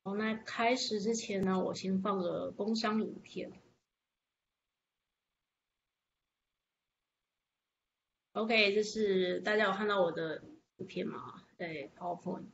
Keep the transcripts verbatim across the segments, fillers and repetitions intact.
好，那开始之前呢，我先放个工商影片。OK，这是大家有看到我的影片吗？对，PowerPoint，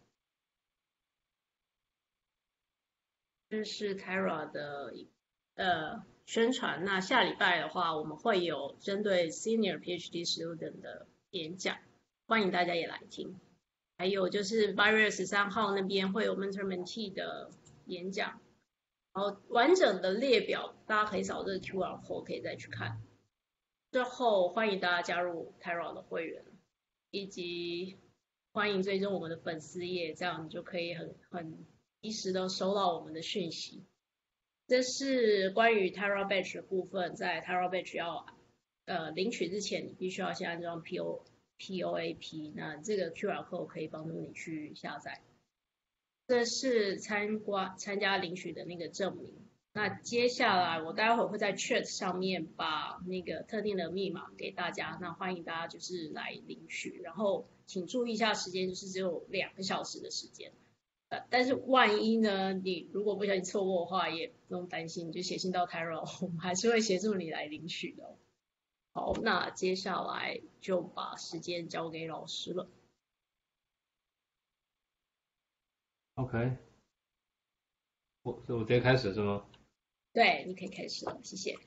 这是 Tyra 的呃宣传。那下礼拜的话，我们会有针对 Senior PhD Student 的演讲，欢迎大家也来听。还有就是八月十三号那边会有 Mentor Mentee 的演讲，然后完整的列表大家可以扫这个 Q R code 可以再去看。最后欢迎大家加入 Tyra 的会员，以及欢迎追踪我们的粉丝页，这样你就可以很很及时的收到我们的讯息。这是关于 Tyra Batch 的部分，在 Tyra Batch 要呃领取之前，你必须要先安装 P O P O A P，那这个 Q R code 可以帮助你去下载。这是参观参加领取的那个证明。那接下来我待会会在 Chat 上面把那个特定的密码给大家，那欢迎大家就是来领取，然后请注意一下时间，就是只有两个小时的时间。呃，但是万一呢，你如果不小心错过的话，也不用担心，你就写信到 Tyro，我们还是会协助你来领取的哦。好，那接下来就把时间交给老师了。 OK，我所以我直接开始是吗？ 对，你可以开始了，谢谢。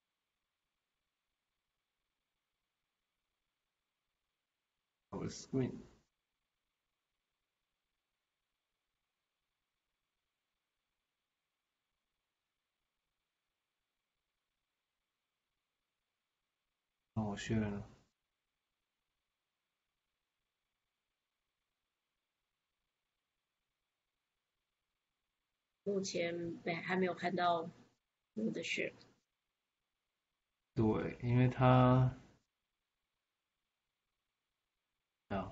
我的 screen，那我 share 了。 目前没还没有看到我的血。 对，因为它啊，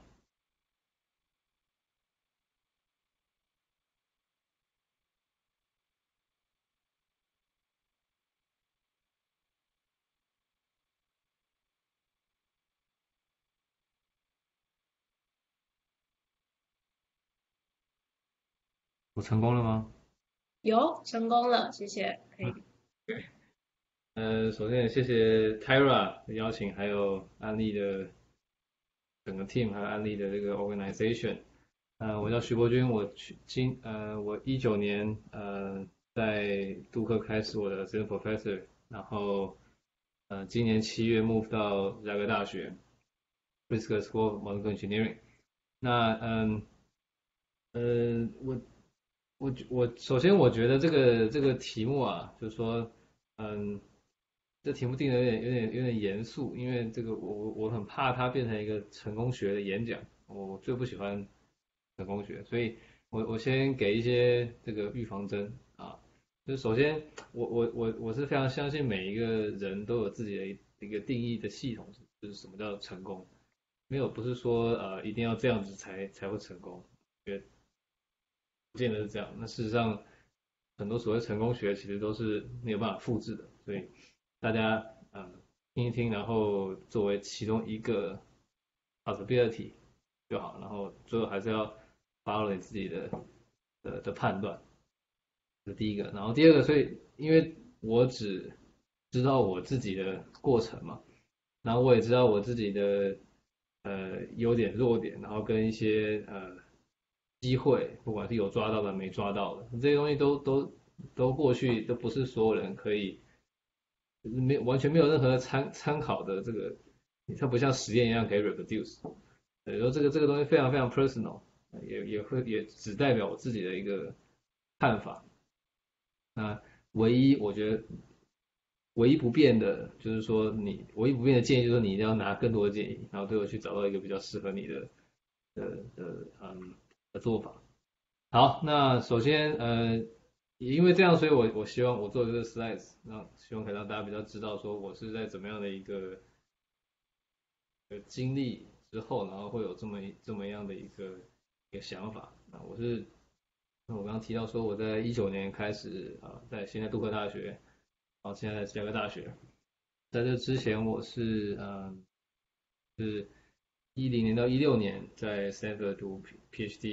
我成功了吗？ 有成功了，谢谢，可以。 呃，首先也谢谢 Tyra 的邀请，还有安利的整个 team，还有安利的这个 organization。呃，我叫徐博君，我去今呃我一九年呃在杜克开始我的 assistant professor，然后呃今年七月 move 到芝加哥大学 Pritzker School of Mechanical Engineering。那嗯呃我我我首先我觉得这个这个题目啊，就是说嗯这题目定的有点有点有点严肃，因为这个我我我很怕它变成一个成功学的演讲，我最不喜欢成功学，所以我我先给一些这个预防针啊，就是首先我我我我是非常相信每一个人都有自己的一个定义的系统，就是什么叫成功，没有不是说呃一定要这样子才才会成功，因为不见得是这样。那事实上很多所谓成功学其实都是没有办法复制的，所以大家呃听一听，然后作为其中一个 possibility 就好，然后最后还是要 follow 你自己的的的判断，这是第一个。然后第二个，所以因为我只知道我自己的过程嘛，然后我也知道我自己的呃优点弱点，然后跟一些呃机会，不管是有抓到的没抓到的，这些东西都都都过去都不是所有人可以，就是没有完全没有任何参参考的这个，它不像实验一样可以 reproduce。所以说这个这个东西非常非常 personal，也也会也只代表我自己的一个看法。那唯一我觉得唯一不变的就是说你唯一不变的建议就是说你一定要拿更多的建议，然后最后去找到一个比较适合你的的的嗯的做法。好，那首先呃因为这样，所以我我希望我做这个 slides，让希望可以让大家比较知道说我是在怎么样的一个呃经历之后，然后会有这么这么样的一个一个想法啊。我是那我刚刚提到说我在一九年开始啊，在现在杜克大学，然后现在在芝加哥大学。在这之前我是嗯是一零年到一六年在 Stanford 读 PhD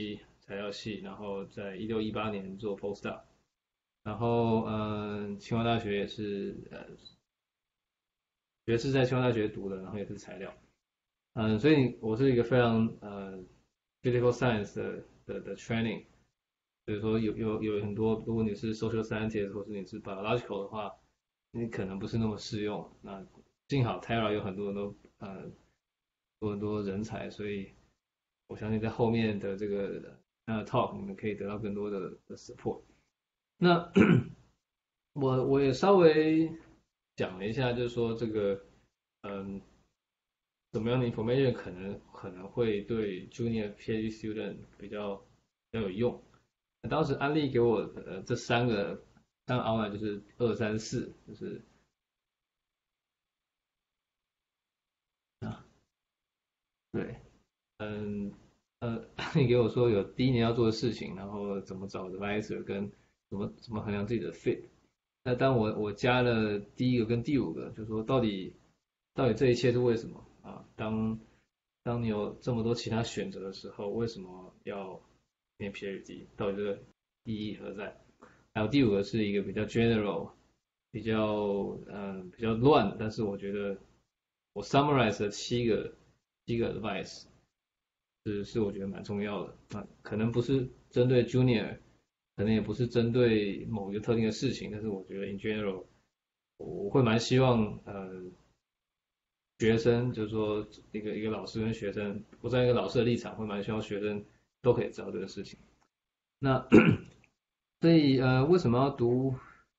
材料系，然后在一六一八年做 postdoc，然后嗯，清华大学也是呃，学士在清华大学读的，然后也是材料，嗯，所以我是一个非常呃 physical science 的的的 training，所以说有有有很多，如果你是 social scientist 或是你是 biological 的话，你可能不是那么适用。那幸好 Terra 有很多很多呃多很多人才，所以我相信在后面的这个呃 talk 你们可以得到更多的的 support。那我我也稍微讲了一下，就是说这个嗯怎么样的 information 可能可能会对 junior PhD student 比较比较有用。当时安利给我呃这三个三个 outline 就是二三四，就是啊对，嗯呃安利给我说有第一年要做的事情，然后怎么找 advisor 跟怎么怎么衡量自己的 fit。那当我我加了第一个跟第五个，就是说到底到底这一切是为什么啊？当当你有这么多其他选择的时候，为什么要念 PhD？到底这个意义何在？还有第五个是一个比较 general，比较嗯比较乱，但是我觉得我 summarize 了七个七个 advice，是是我觉得蛮重要的啊，可能不是针对 junior，可能也不是针对某一个特定的事情，但是我觉得 in general，我会蛮希望呃学生就是说一个一个老师跟学生，我在一个老师的立场会蛮希望学生都可以知道这个事情。那所以呃为什么要读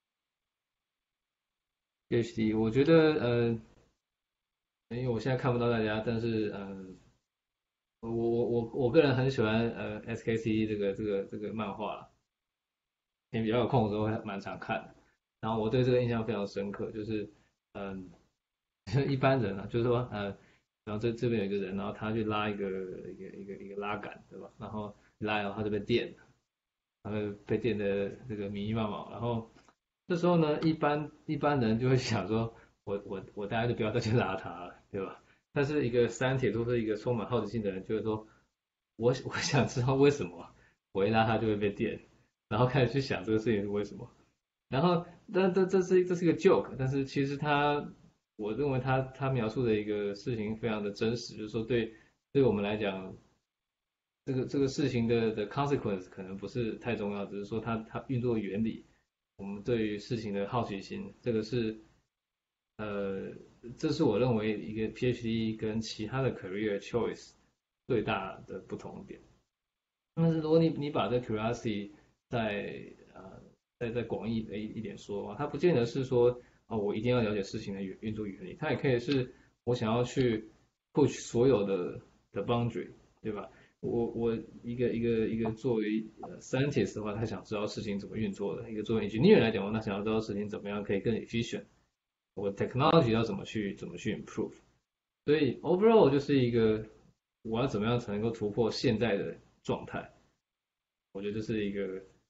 PhD？我觉得呃因为我现在看不到大家，但是呃我我我我个人很喜欢呃 S K C 这个这个这个漫画，你比较有空的时候会蛮常看的。然后我对这个印象非常深刻，就是嗯，一般人啊，就是说呃，然后这这边有一个人，然后他去拉一个一个一个一个拉杆，对吧？然后拉然后他就被电了，然后被电的这个迷迷茫茫。然后这时候呢，一般一般人就会想说，我我我大家就不要再去拉他了，对吧？但是一个三铁都是一个充满好奇心的人，就会说，我我想知道为什么我一拉他就会被电，然后开始去想这个事情是为什么。然后，但这这是这是一个 joke，但是其实他，我认为他他描述的一个事情非常的真实，就是说对对我们来讲，这个这个事情的的 consequence 可能不是太重要，只是说它它运作原理，我们对于事情的好奇心，这个是呃，这是我认为一个 PhD 跟其他的 career choice 最大的不同点。但是如果你你把这 curiosity 在呃再再广义的一一点说的话，它不见得是说哦我一定要了解事情的运运作原理，它也可以是我想要去 push 所有的的 boundary，对吧？我我一个一个一个作为呃 scientist 的话，他想知道事情怎么运作的；一个作为 engineer 来讲，他想要知道事情怎么样可以更 efficient，我 technology 要怎么去怎么去 improve。所以 overall 就是一个我要怎么样才能够突破现在的状态。我觉得这是一个，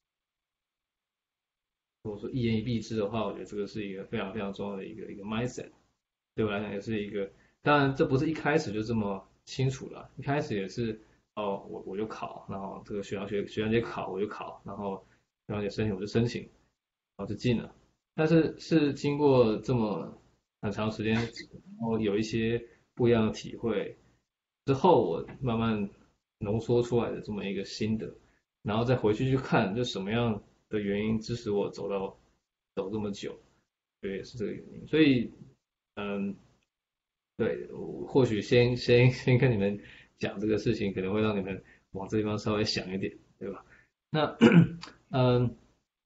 如果说一言以蔽之的话，我觉得这个是一个非常非常重要的一个一个 mindset，对我来讲也是一个，当然这不是一开始就这么清楚了，一开始也是哦，我我就考，然后这个学长学学长姐考我就考，然后学长姐申请我就申请，然后就进了，但是是经过这么很长时间，然后有一些不一样的体会之后，我慢慢浓缩出来的这么一个心得。然后再回去去看，就什么样的原因支持我走到走这么久，对，是这个原因。所以，嗯，对，我或许先先先跟你们讲这个事情，可能会让你们往这地方稍微想一点，对吧？那，嗯，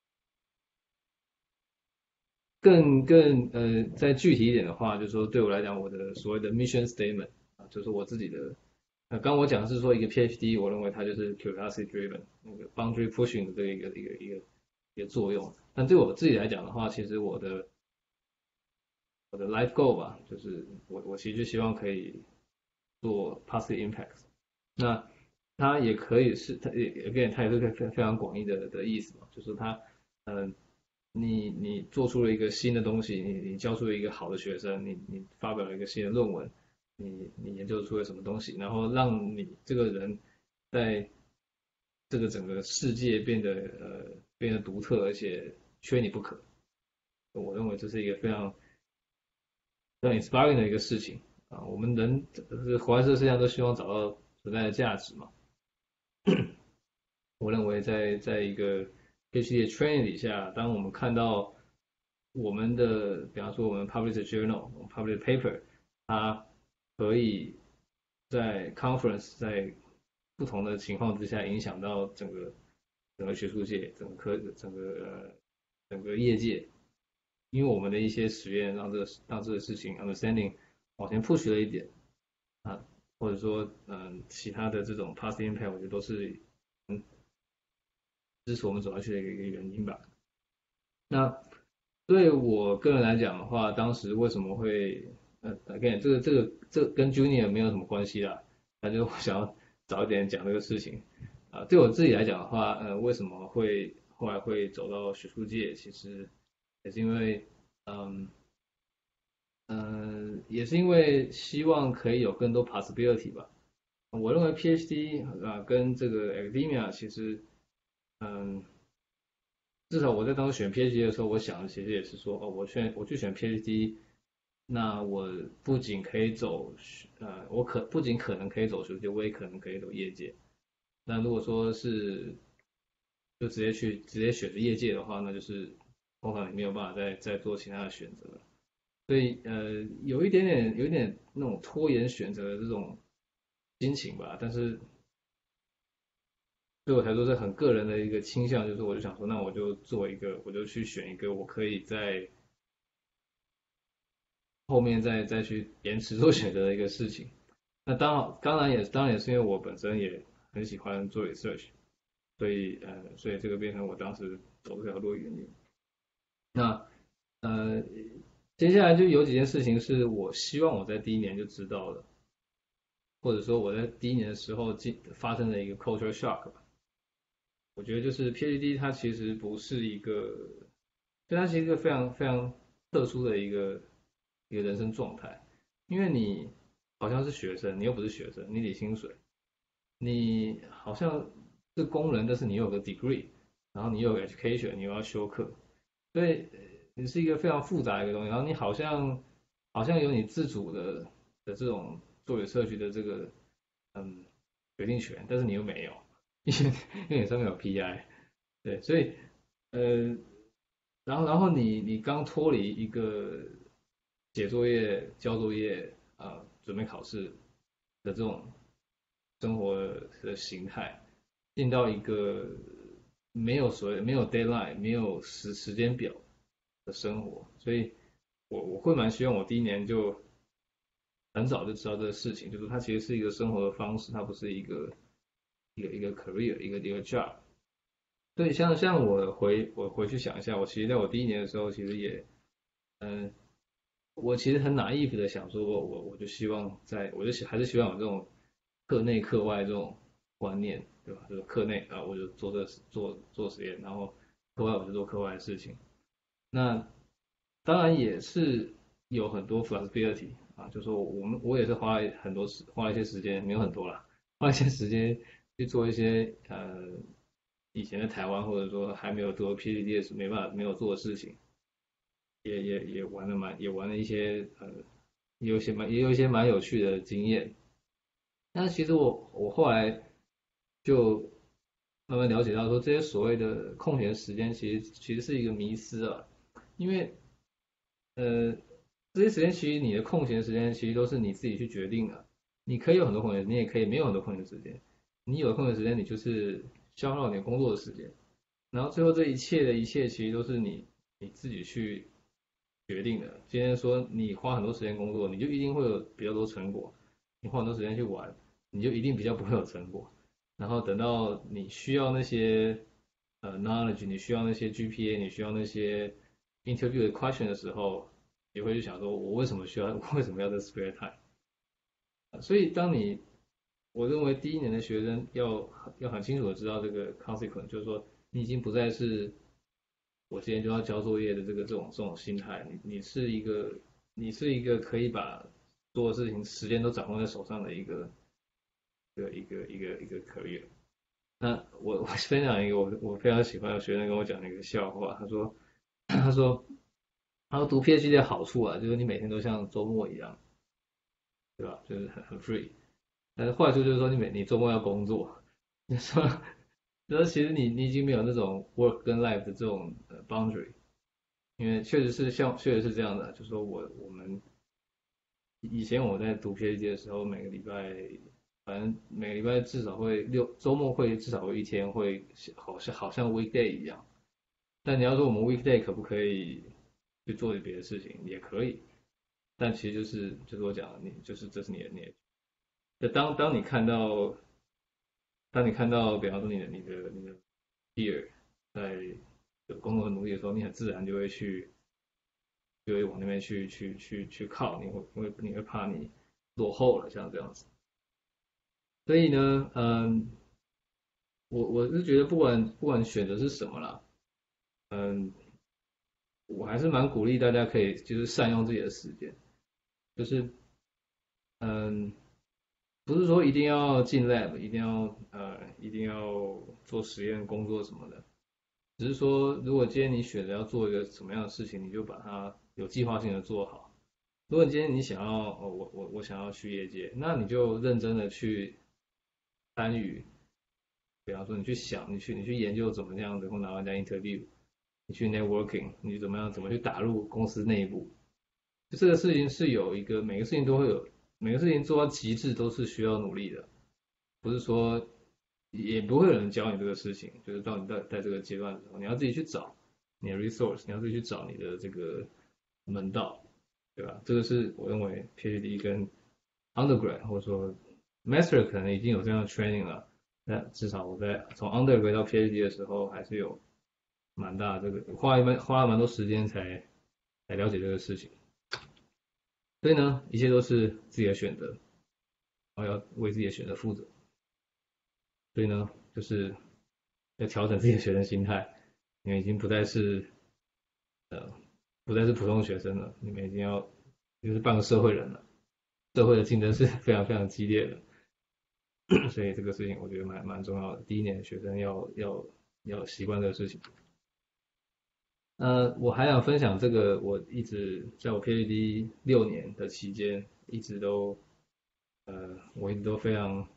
更更呃，再具体一点的话，就是说对我来讲，我的所谓的 mission statement 啊，就是我自己的。那刚我讲的是说一个 PhD，我认为它就是 curiosity driven，那个 boundary pushing 的这个一个一个一个一个作用。但对我自己来讲的话，其实我的我的 life goal 吧，就是我我其实就希望可以做 positive impact。那它也可以是它也 again 它也是个非非常广义的的意思嘛，就是它嗯、呃你你做出了一个新的东西，你你教出了一个好的学生，你你发表了一个新的论文，你你研究出了什么东西，然后让你这个人在这个整个世界变得呃变得独特，而且缺你不可。我认为这是一个非常非常 inspiring 的一个事情啊。我们人是活在这个世界上都希望找到存在的价值嘛。我认为在在一个 PhD 的 training 底下，当我们看到我们的，比方说我们 publish journal、publish paper，它可以在 conference 在不同的情况之下影响到整个整个学术界、整个科、整个呃整个业界，因为我们的一些实验让这个让这个事情 understanding 往前 push 了一点啊，或者说嗯、呃、其他的这种 past impact，我觉得都是嗯支持我们走下去的一个一个原因吧。那对我个人来讲的话，当时为什么会呃，again 这个这个这跟 Junior 没有什么关系啦，那就我想要早一点讲这个事情啊、呃。对我自己来讲的话，呃，为什么会后来会走到学术界，其实也是因为嗯嗯、呃，也是因为希望可以有更多 possibility 吧。我认为 PhD 啊、呃、跟这个 academia 其实嗯。至少我在当时选 PhD 的时候，我想的其实也是说，哦，我选我去选 PhD，那我不仅可以走，呃，我可不仅可能可以走学术界，我也可能可以走业界。那如果说是就直接去直接选择业界的话，那就是通常你没有办法再再做其他的选择。所以呃，有一点点有一点那种拖延选择的这种心情吧，但是对我来说是很个人的一个倾向，就是我就想说，那我就做一个，我就去选一个我可以在后面再再去延迟做选择的一个事情。那当然，当然也当然也是因为我本身也很喜欢做 research，所以呃，所以这个变成我当时走这条路的原因。那呃，接下来就有几件事情是我希望我在第一年就知道的，或者说我在第一年的时候进发生的一个 culture shock 吧。我觉得就是 PhD 它其实不是一个，就它其实是一个非常非常特殊的一个一个人生状态，因为你好像是学生，你又不是学生，你领薪水，你好像是工人，但是你有个 degree，然后你有 education，你又要修课，所以你是一个非常复杂的一个东西，然后你好像好像有你自主的的这种作为社区的这个嗯决定权，但是你又没有，因为因为你上面有 P I，对，所以呃，然后然后你你刚脱离一个写作业、交作业啊、呃准备考试的这种生活的形态，进到一个没有所谓没有 deadline、没有时时间表的生活，所以我我会蛮希望我第一年就很早就知道这个事情，就是它其实是一个生活的方式，它不是一个一个一个 career 一个一个 job。所以像像我回我回去想一下，我其实在我第一年的时候，其实也嗯，我其实很 naive 的想说，我我我就希望在，我就希还是希望有这种课内课外这种观念，对吧？就是课内啊，我就做这做做实验，然后课外我就做课外的事情。那当然也是有很多 flexibility 啊，就说我们我也是花了很多时花了一些时间，没有很多啦，花了一些时间去做一些呃以前在台湾或者说还没有做 PhD 的时没办法没有做的事情，也也也玩了蛮也玩了一些呃也有一些蛮也有一些蛮有趣的经验。但是其实我我后来就慢慢了解到说，这些所谓的空闲时间其实其实是一个迷思啊，因为呃，这些时间其实你的空闲时间其实都是你自己去决定的。你可以有很多空闲，你也可以没有很多空闲时间。你有空闲时间，你就是消耗你的工作的时间。然后最后这一切的一切，其实都是你你自己去决定的。今天说你花很多时间工作，你就一定会有比较多成果；你花很多时间去玩，你就一定比较不会有成果。然后等到你需要那些呃 knowledge，你需要那些 G P A，你需要那些 interview 的 question 的时候，你会去想说，我为什么需要，为什么要这 spare time？所以当你，我认为第一年的学生要要很清楚的知道这个 consequence，就是说你已经不再是我今天就要交作业的这个这种这种心态，你你是一个你是一个可以把所有事情时间都掌握在手上的一个一个一个一个一个 career。 那我我分享一个我我非常喜欢的学生跟我讲的一个笑话，他说他说他说读 PhD 的好处啊，就是你每天都像周末一样，对吧？就是很很 free。但是坏处就是说你每你周末要工作，就说就是其实你你已经没有那种 work 跟 life 的这种呃 boundary，因为确实是像确实是这样的，就是说我我们以前我在读 PhD 的时候，每个礼拜反正每个礼拜至少会六周末会至少会一天会好像好像 weekday 一样。但你要说我们 weekday 可不可以去做别的事情，也可以。但其实就是就是我讲的，你就是这是你的你的，就当当你看到当你看到比方说你的你的你的 peer 在有工作很努力的时候，你很自然就会去就会往那边去去去去靠，你会因为你会怕你落后了，像这样子。所以呢，嗯，我我是觉得不管不管选择是什么啦，嗯，我还是蛮鼓励大家可以就是善用自己的时间，就是嗯，不是说一定要进 lab，一定要呃一定要做实验工作什么的，只是说如果今天你选择要做一个什么样的事情，你就把它有计划性的做好。如果今天你想要哦我我我想要去业界，那你就认真的去参与，比方说你去想，你去你去研究怎么样能够拿到人家 interview，你去 networking，你怎么样怎么去打入公司内部，就这个事情是有一个每个事情都会有，每个事情做到极致都是需要努力的，不是说也不会有人教你这个事情，就是到你在在这个阶段的时候，你要自己去找你的 resource，你要自己去找你的这个门道，对吧？这个是我认为 PhD 跟 undergrad 或者说 master 可能已经有这样的 training 了，那至少我在从 undergrad 到 PhD 的时候还是有蛮大这个花一蛮花了蛮多时间才才了解这个事情。所以呢，一切都是自己的选择，然后要为自己的选择负责。所以呢，就是要调整自己的学生心态，你们已经不再是呃不再是普通学生了，你们已经要就是半个社会人了。社会的竞争是非常非常激烈的，所以这个事情我觉得蛮蛮重要的。第一年学生要要要习惯这个事情。呃，我还想分享这个，我一直在我 PhD 六年的期间，一直都呃，我一直都非常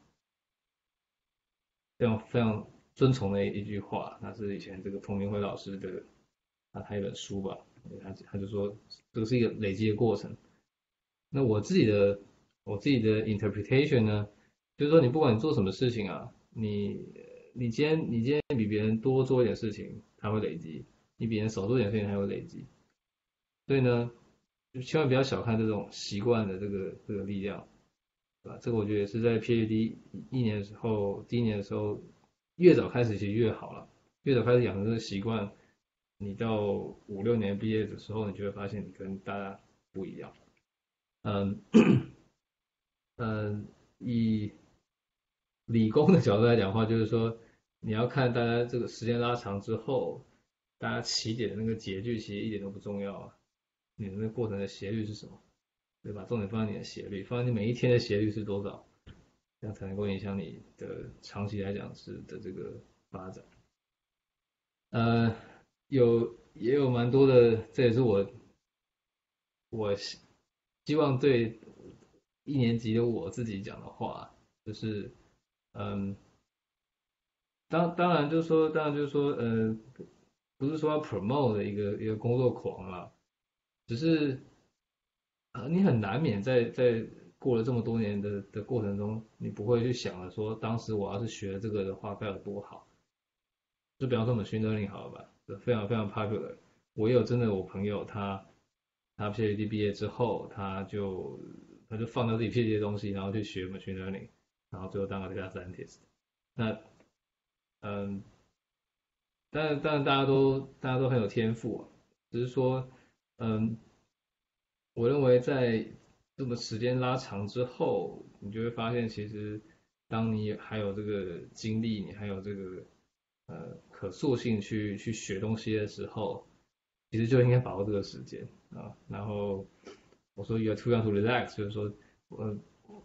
非常非常遵从的一句话，那是以前这个彭明辉老师的他他一本书吧，他他就说这个是一个累积的过程。那我自己的我自己的 interpretation 呢，就是说你不管你做什么事情啊，你你今天你今天比别人多做一点事情，它会累积；你比别人少做一点事情，它会累积。所以呢，就千万不要小看这种习惯的这个这个力量，对吧？这个我觉得也是在 PhD 一年的时候，第一年的时候，越早开始其实越好了，越早开始养成这个习惯，你到五六年毕业的时候，你就会发现你跟大家不一样。嗯嗯，以理工的角度来讲的话，就是说你要看大家这个时间拉长之后，大家起点的那个节律其实一点都不重要啊，你的那个过程的斜率是什么？对吧？重点放在你的斜率，放在你每一天的斜率是多少，这样才能够影响你的长期来讲是的这个发展。呃，有也有蛮多的，这也是我我希望对一年级的我自己讲的话，就是嗯，当当然就是说，当然就是说，呃，不是说要 promote 的一个一个工作狂啦，只是呃，你很难免在在过了这么多年的的过程中，你不会去想了说，当时我要是学这个的话该有多好。就比方说我们 machine learning 好了吧，非常非常 popular。我也有真的我朋友他他 PhD 毕业之后，他就他就放掉自己 PhD 的东西，然后去学 machine learning，然后最后当了 data scientist。那嗯，但但大家都大家都很有天赋啊，只是说嗯，我认为在这么时间拉长之后，你就会发现，其实当你还有这个精力，你还有这个呃可塑性去去学东西的时候，其实就应该把握这个时间啊。然后我说 you are too young to relax，就是说，呃，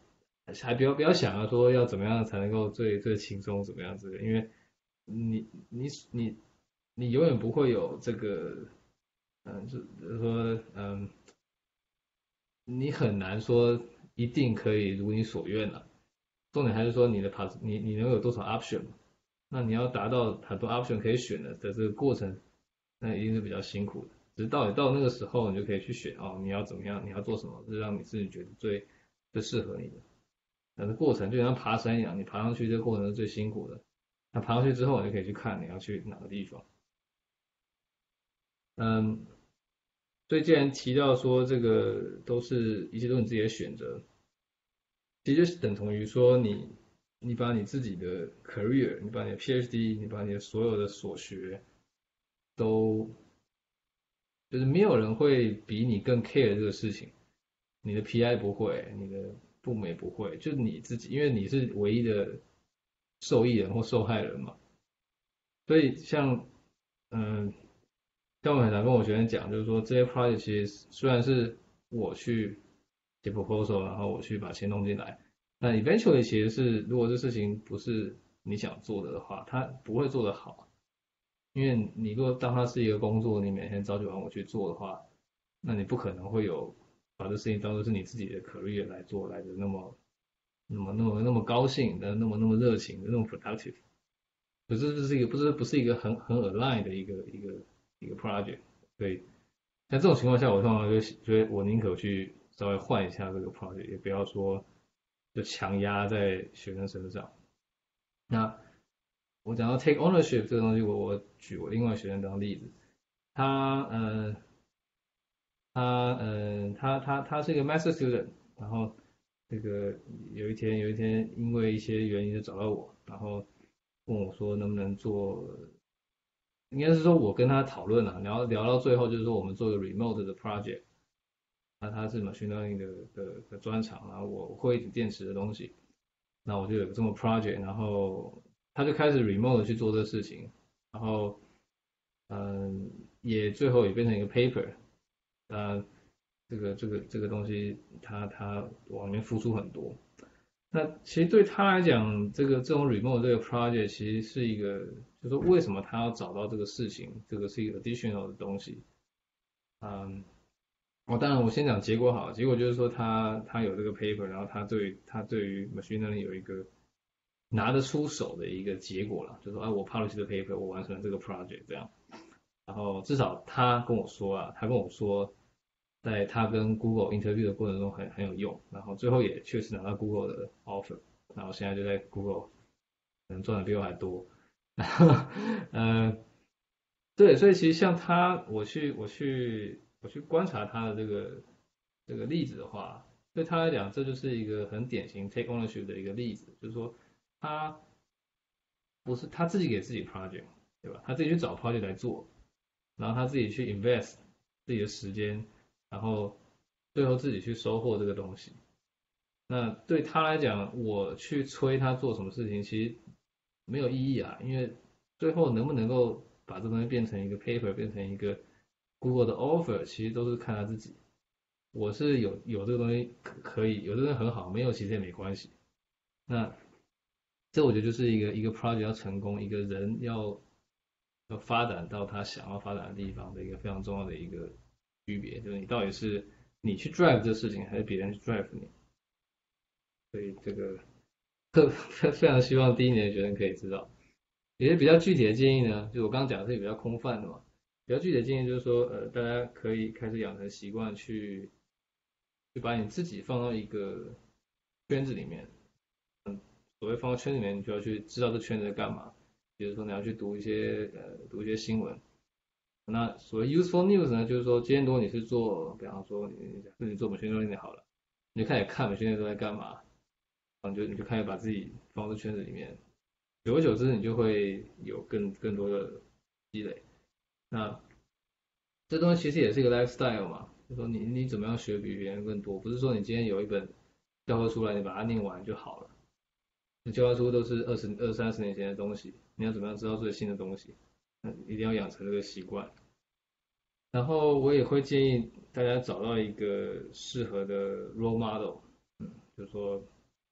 还不要不要想要说要怎么样才能够最最轻松怎么样之类，因为你你你你永远不会有这个，嗯，就是说，嗯，你很难说一定可以如你所愿了。重点还是说你的 pass，你你能有多少 option 嘛？那你要达到很多 option 可以选的的这个过程，那一定是比较辛苦的。只是到你到那个时候，你就可以去选哦，你要怎么样，你要做什么，是让你自己觉得最最适合你的。但是过程就像爬山一样，你爬上去这个过程是最辛苦的。那爬上去之后，你就可以去看你要去哪个地方。嗯，所以既然提到说这个都是一切都是你自己的选择，其实就是等同于说你你把你自己的 career，你把你的 PhD，你把你的所有的所学都就是没有人会比你更 care 这个事情，你的 P I 不会，你的父母也不会，就是你自己，因为你是唯一的受益人或受害人嘛。所以像嗯，像我很常跟我学生讲，就是说这些 project 其实虽然是我去写 proposal，然后我去把钱弄进来，那 eventually 其实是如果这事情不是你想做的的话，它不会做得好。因为你如果当它是一个工作，你每天朝九晚五去做的话，那你不可能会有把这事情当做是你自己的 career 来做来的那么那么那么那么高兴的，那么那么热情的，那么 productive。可是这是一个不是不是一个很很 align 的一个一个一个 project，所以在这种情况下，我通常就觉得我宁可去稍微换一下这个 project，也不要说就强压在学生身上。那我讲到 take ownership 这个东西，我我举我另外学生当例子，他呃他呃他他他是一个 master student，然后这个有一天有一天因为一些原因就找到我，然后问我说能不能做，应该是说我跟他讨论了，聊聊到最后就是说我们做一个 remote 的 project，那他是 machine learning 的的的专长，然后我会电池的东西，那我就有这么 project，然后他就开始 remote 去做这个事情，然后嗯也最后也变成一个 paper，呃这个这个这个东西他他往里面付出很多，那其实对他来讲，这个这种 remote 这个 project 其实是一个，就是说为什么他要找到这个事情，这个是一个 additional 的东西，嗯，哦，当然我先讲结果好，结果就是说他他有这个 paper，然后他对他对于 machine learning 有一个拿得出手的一个结果了，就是说啊我 publish 的 paper，我完成了这个 project 这样，然后至少他跟我说啊，他跟我说，在他跟 Google interview 的过程中很很有用，然后最后也确实拿到 Google 的 offer，然后现在就在 Google，可能赚的比我还多，呃，对，所以其实像他，我去我去我去观察他的这个这个例子的话，对他来讲，这就是一个很典型 take ownership 的一个例子，就是说他不是他自己给自己 project，对吧？他自己去找 project 来做，然后他自己去 invest 自己的时间，然后最后自己去收获这个东西。那对他来讲，我去催他做什么事情，其实没有意义啊，因为最后能不能够把这东西变成一个 paper，变成一个 Google 的 offer，其实都是看他自己。我是有有这个东西可以，有这个东西很好，没有其实也没关系。那这我觉得就是一个一个 project 要成功，一个人要要发展到他想要发展的地方的一个非常重要的一个区别，就是你到底是你去 drive 这个事情，还是别人去 drive 你。所以这个特非常希望第一年的学生可以知道。有些比较具体的建议呢，就我刚刚讲的是比较空泛的嘛。比较具体的建议就是说，呃，大家可以开始养成习惯去，去把你自己放到一个圈子里面。所谓放到圈子里面，你就要去知道这圈子在干嘛。比如说你要去读一些呃读一些新闻。那所谓 useful news 呢，就是说今天如果你是做，比方说你自己做 machine learning 好了，你就开始看 machine learning 都在干嘛，然后你就你就开始把自己放到圈子里面，久而久之你就会有更更多的积累。那这东西其实也是一个 lifestyle 嘛，就说你你怎么样学比别人更多，不是说你今天有一本教科书来，你把它念完就好了。那教科书都是二十二三十年前的东西，你要怎么样知道最新的东西？那一定要养成这个习惯。然后我也会建议大家找到一个适合的 role model，嗯，就是说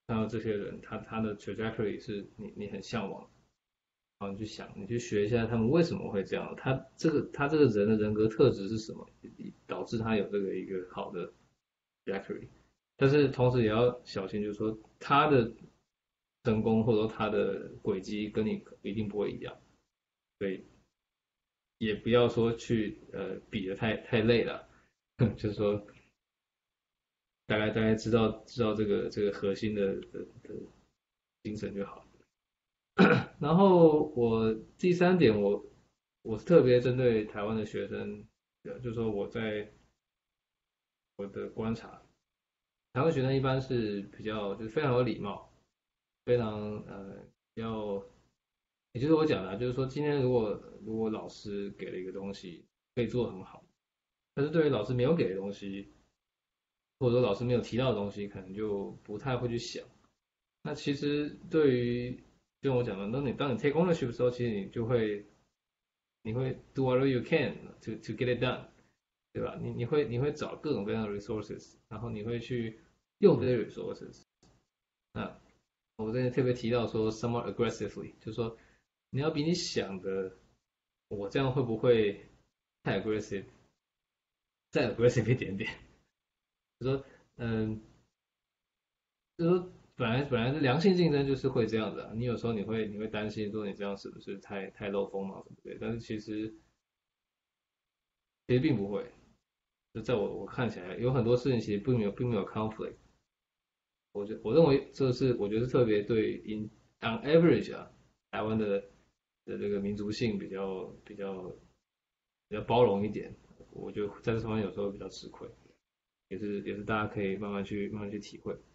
看到这些人，他他的 trajectory 是你你很向往，然后你去想，你去学一下他们为什么会这样，他这个他这个人的人格特质是什么，导致他有这个一个好的 trajectory。但是同时也要小心，就是说他的成功或者说他的轨迹跟你一定不会一样，所以也不要说去呃比的太太累了，就是说大概大概知道知道这个这个核心的的的精神就好。然后我第三点我我是特别针对台湾的学生，就是说我在我的观察，台湾学生一般是比较就是非常有礼貌，非常呃比较，也就是我讲的，就是说今天如果如果老师给了一个东西可以做得很好，但是对于老师没有给的东西，或者说老师没有提到的东西，可能就不太会去想。那其实对于就像我讲的，当你当你 take ownership 的时候，其实你就会你会 do whatever you can to to get it done，对吧？你你会你会找各种各样的 resources，然后你会去用这些 resources。那我这边特别提到说 somewhat aggressively，就是说你要比你想的，我这样会不会太 aggressive，再 aggressive 一点点？就说嗯，就是说本来本来是良性竞争就是会这样子啊，你有时候你会你会担心说你这样是不是太太漏风嘛，对不对？但是其实其实并不会，就在我我看起来，有很多事情其实并没有并没有 conflict。我觉我认为这是我觉得是特别对 in on average 啊，台湾的的这个民族性比较比较比较包容一点，我觉得在这方面有时候比较吃亏，也是也是大家可以慢慢去慢慢去体会。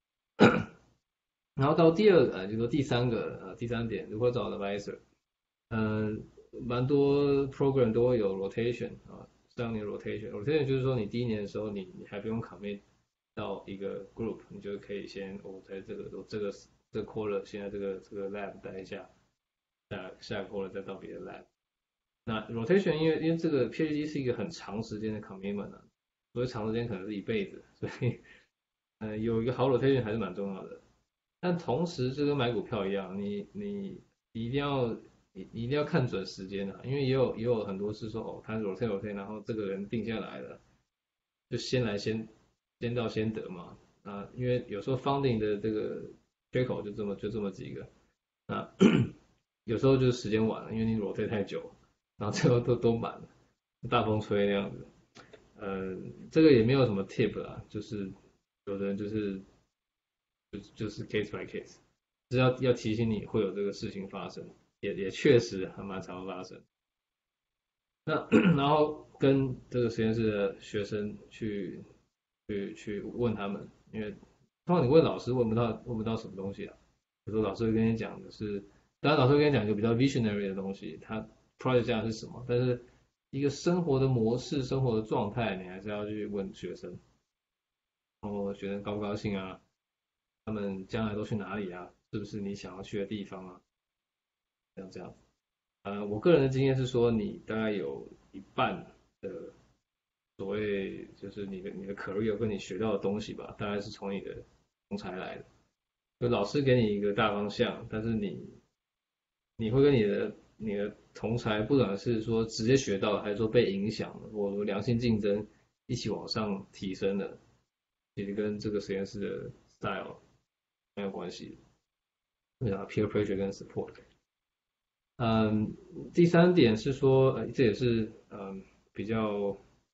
然后到第二个，呃，就说第三个，呃，第三点，如何找 advisor，嗯、呃，蛮多 program 都会有 rotation 啊，三年 rotation，rotation 就是说你第一年的时候你你还不用 commit 到一个 group，你就可以先我在这个我这个这个 quarter 现在这个这个 lab 待一下，下下个 quarter 再到别的 lab。那 rotation 因为因为这个 PhD 是一个很长时间的 commitment 啊，所以长时间可能是一辈子，所以呃有一个好 rotation 还是蛮重要的。但同时，就跟买股票一样，你你你一定要你你一定要看准时间啊，因为也有也有很多是说哦，他 rotate rotate，然后这个人定下来了，就先来先先到先得嘛啊，因为有时候 funding 的这个缺口就这么就这么几个，那有时候就是时间晚了，因为你 rotate 太久，然后最后都都满了，大风吹那样子，呃，这个也没有什么 tip 啊，就是有的人就是就就是 case by case。是要要提醒你会有这个事情发生，也也确实还蛮常发生。那然后跟这个实验室的学生去去去问他们，因为通常你问老师问不到问不到什么东西啊，比如说老师会跟你讲的是，当然老师会跟你讲一个比较 visionary 的东西，他 project 这样是什么，但是一个生活的模式、生活的状态，你还是要去问学生，然后学生高不高兴啊，他们将来都去哪里啊，是不是你想要去的地方啊，像这样。呃，我个人的经验是说，你大概有一半的所谓就是你的你的 career 跟你学到的东西吧，大概是从你的同才来的。就老师给你一个大方向，但是你你会跟你的你的同才，不管是说直接学到的，还是说被影响的，或者说良性竞争一起往上提升的，其实跟这个实验室的 style 没有关系。对啊，peer pressure 跟 support。嗯，第三点是说，呃，这也是嗯比较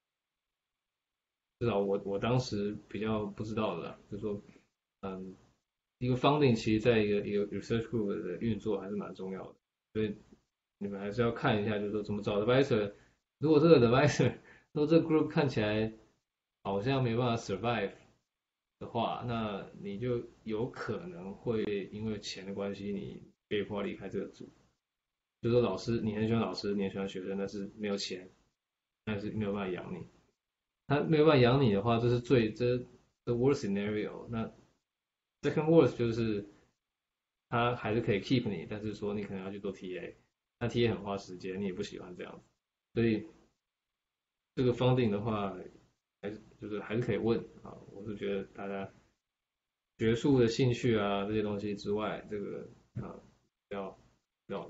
至少我我当时比较不知道的，就是说，嗯，一个 funding 其实在一个一个 research group 的运作还是蛮重要的，所以你们还是要看一下，就是说怎么找 advisor。如果这个 advisor，如果这个 group 看起来好像没办法 survive 的话，那你就有可能会因为钱的关系，你被迫离开这个组。就是说老师，你很喜欢老师，你很喜欢学生，但是没有钱，但是没有办法养你。他没有办法养你的话，这是最这 the worst scenario。那 second worst 就是他还是可以 keep 你，但是说你可能要去做 T A，那 T A 很花时间，你也不喜欢这样子，所以这个 funding 的话，还是就是还是可以问啊。我是觉得大家学术的兴趣啊这些东西之外，这个啊要要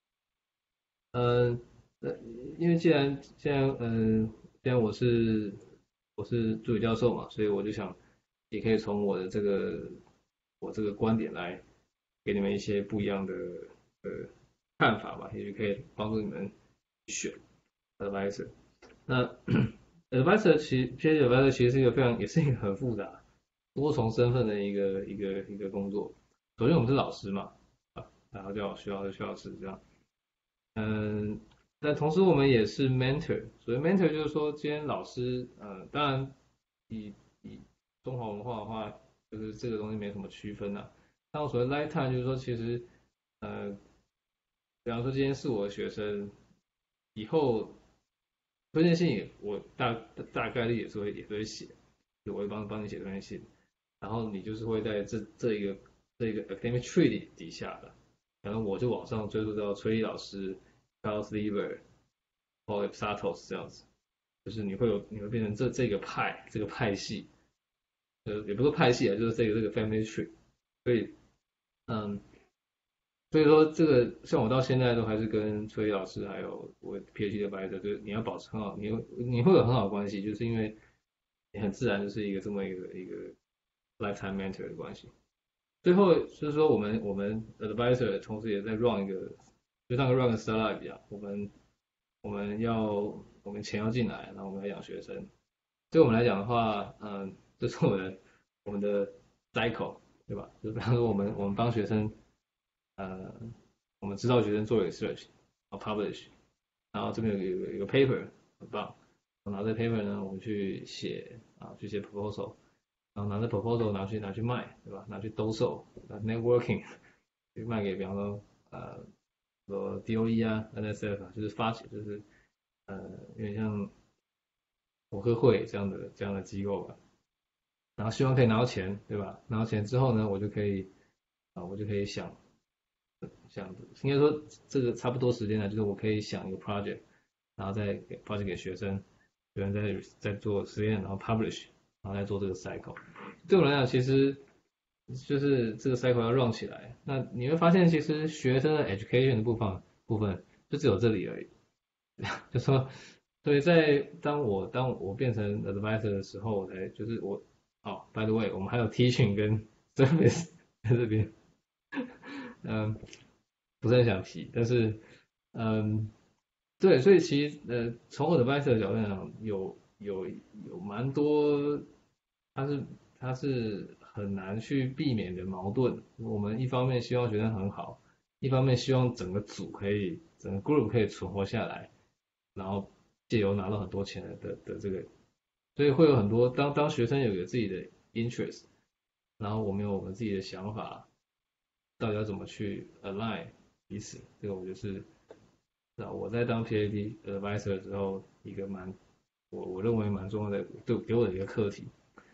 嗯，呃，因为既然现在嗯，既然我是我是助理教授嘛，所以我就想也可以从我的这个我这个观点来给你们一些不一样的呃看法吧，也许可以帮助你们选 advisor。那 advisor 其 P H D advisor 其实是一个非常也是一个很复杂多重身份的一个一个一个工作。首先我们是老师嘛，啊，然后叫学校的学老师这样。嗯，但同时我们也是 mentor，所以 mentor 就是说，今天老师，呃，当然以以中华文化的话，就是这个东西没什么区分啊。那我所谓 lifetime 就是说，其实，呃，比方说今天是我的学生，以后推荐信也我大大概率也是会也会写，就我会帮帮你写推荐信，然后你就是会在这这一个这一个 academic tree 底底下的，然后我就往上追溯到崔丽老师。Carlos Lever 或 Satos 这样子，就是你会有你会变成这这个派这个派系，呃也不是派系啊，就是这个这个 family tree，所以嗯，所以说这个像我到现在都还是跟崔老师还有我 PhD 的白的，就是你要保持很好，你你会有很好的关系，就是因为你很自然就是一个这么一个一个 lifetime mentor 的关系。最后就是说我们我们 advisor 同时也在 run 一个，就像个 run 个 startup 一样，我们我们要我们钱要进来，然后我们要养学生。对我们来讲的话，嗯，这是我们的我们的 cycle，对吧？就比方说我们我们帮学生，呃，我们指导学生做 research，然后 publish，然后这边有一个有个 paper 很棒，我拿着 paper 呢，我们去写啊，去写 proposal，然后拿着 proposal 拿去拿去卖，对吧？拿去兜售，networking，去卖给比方说呃，说 D O E 啊，N S F 啊，就是发起就是呃，有点像博客会这样的这样的机构吧。然后希望可以拿到钱，对吧？拿到钱之后呢，我就可以啊，我就可以想想，应该说这个差不多时间呢，就是我可以想一个 project，然后再给 project 给学生，学生在在做实验，然后 publish，然后再做这个 cycle。对我来讲，其实就是这个 cycle 要 run 起来。那你会发现，其实学生的 education 的部分部分就只有这里而已。就说，所以在当我当我变成 advisor 的时候，我才就是我哦，by the way，我们还有 teaching 跟 service 在这边，嗯，不是很想提，但是嗯，对，所以其实呃，从 advisor 的角度来讲，有有有蛮多，它是它是很难去避免的矛盾。我们一方面希望学生很好，一方面希望整个组可以整个 group 可以存活下来。然后借由拿到很多钱的的这个，所以会有很多当当学生有个自己的 interest，然后我们有我们自己的想法，到底要怎么去 align 彼此，这个我就是啊我在当 PhD advisor 之后一个蛮我我认为蛮重要的对给我的一个课题，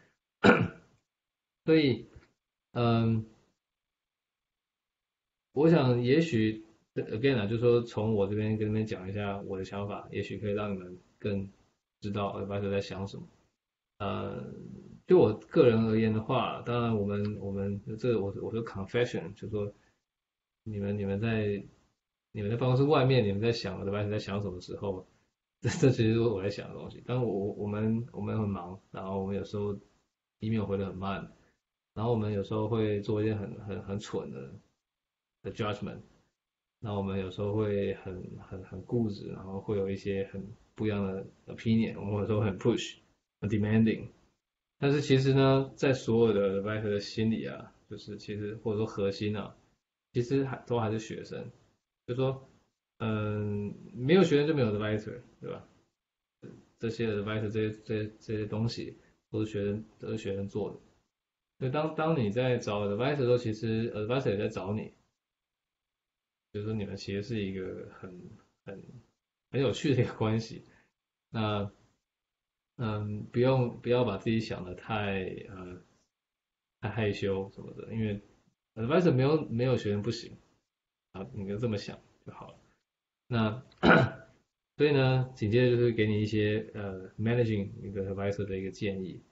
所以嗯，我想也许 again 啊，就是说从我这边跟你们讲一下我的想法，也许可以让你们更知道 advisor 在想什么。呃，就我个人而言的话，当然我们我们这个我我说 confession，就说你们你们在你们在办公室外面，你们在想 advisor 在想什么时候，这这其实是我在想的东西。但我我们我们很忙，然后我们有时候 email 回的很慢，然后我们有时候会做一些很很很蠢的的 judgment，那我们有时候会很很很固执，然后会有一些很不一样的 opinion，我们有时候很 push，很 demanding。但是其实呢，在所有的 advisor 的心里啊，就是其实或者说核心啊，其实还都还是学生。就说，嗯，没有学生就没有 advisor，对吧？这些 advisor 这些这些这些东西都是学生都是学生做的。所以当当你在找 advisor 的时候，其实 advisor 也在找你，就是说你们其实是一个很很很有趣的一个关系。那嗯，不用不要把自己想的太呃太害羞什么的，因为 advisor 没有没有学生不行啊，你就这么想就好了。那所以呢，紧接着就是给你一些呃 managing 一个 advisor 的一个建议。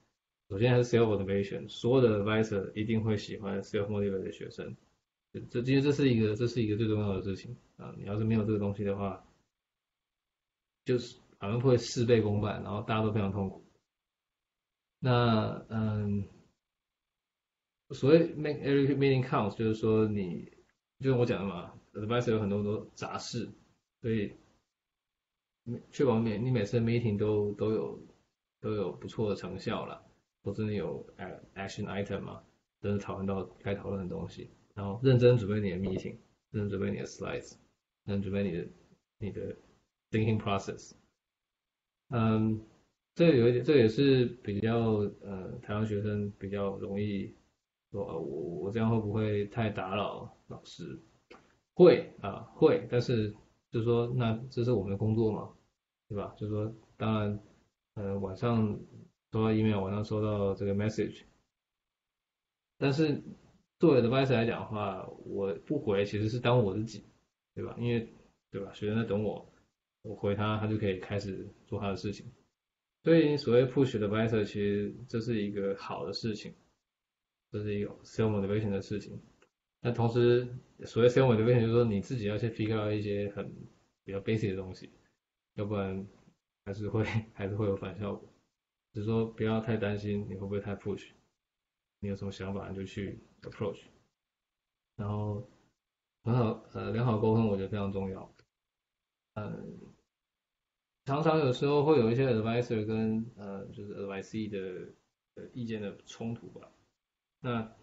首先还是 self motivation，所有的 advisor 一定会喜欢 self motivated 的学生，这其实这是一个这是一个最重要的事情啊，你要是没有这个东西的话，就是好像会事倍功半，然后大家都非常痛苦。那嗯，所谓 make every meeting count， 就是说你，就像我讲的嘛，advisor 有很多多杂事，所以确保每你每次的 meeting 都都有都有不错的成效啦，都真的有 action item 嘛，真的讨论到该讨论的东西，然后认真准备你的 meeting，认真准备你的 slides，认真准备你的你的 thinking process。嗯，这有一点，这也是比较呃台湾学生比较容易说，呃，我我这样会不会太打扰老师？会啊，会，但是就是说，那这是我们的工作嘛，对吧？就是说，当然，呃，晚上收到 email，晚上收到这个 message，但是作为 advisor 来讲的话，我不回其实是当我自己，对吧？因为对吧，学生在等我，我回他，他就可以开始做他的事情。所以所谓 push advisor，其实这是一个好的事情，这是一个 self motivation 的事情。那同时，所谓 self motivation 就是说你自己要先 figure out 一些很比较 basic 的东西，要不然还是会还是会有反效果。只是说不要太担心你会不会太 push，你有什么想法你就去 approach，然后很好呃良好沟通我觉得非常重要。嗯，常常有时候会有一些 advisor 跟呃就是 advisee 的的意见的冲突吧。那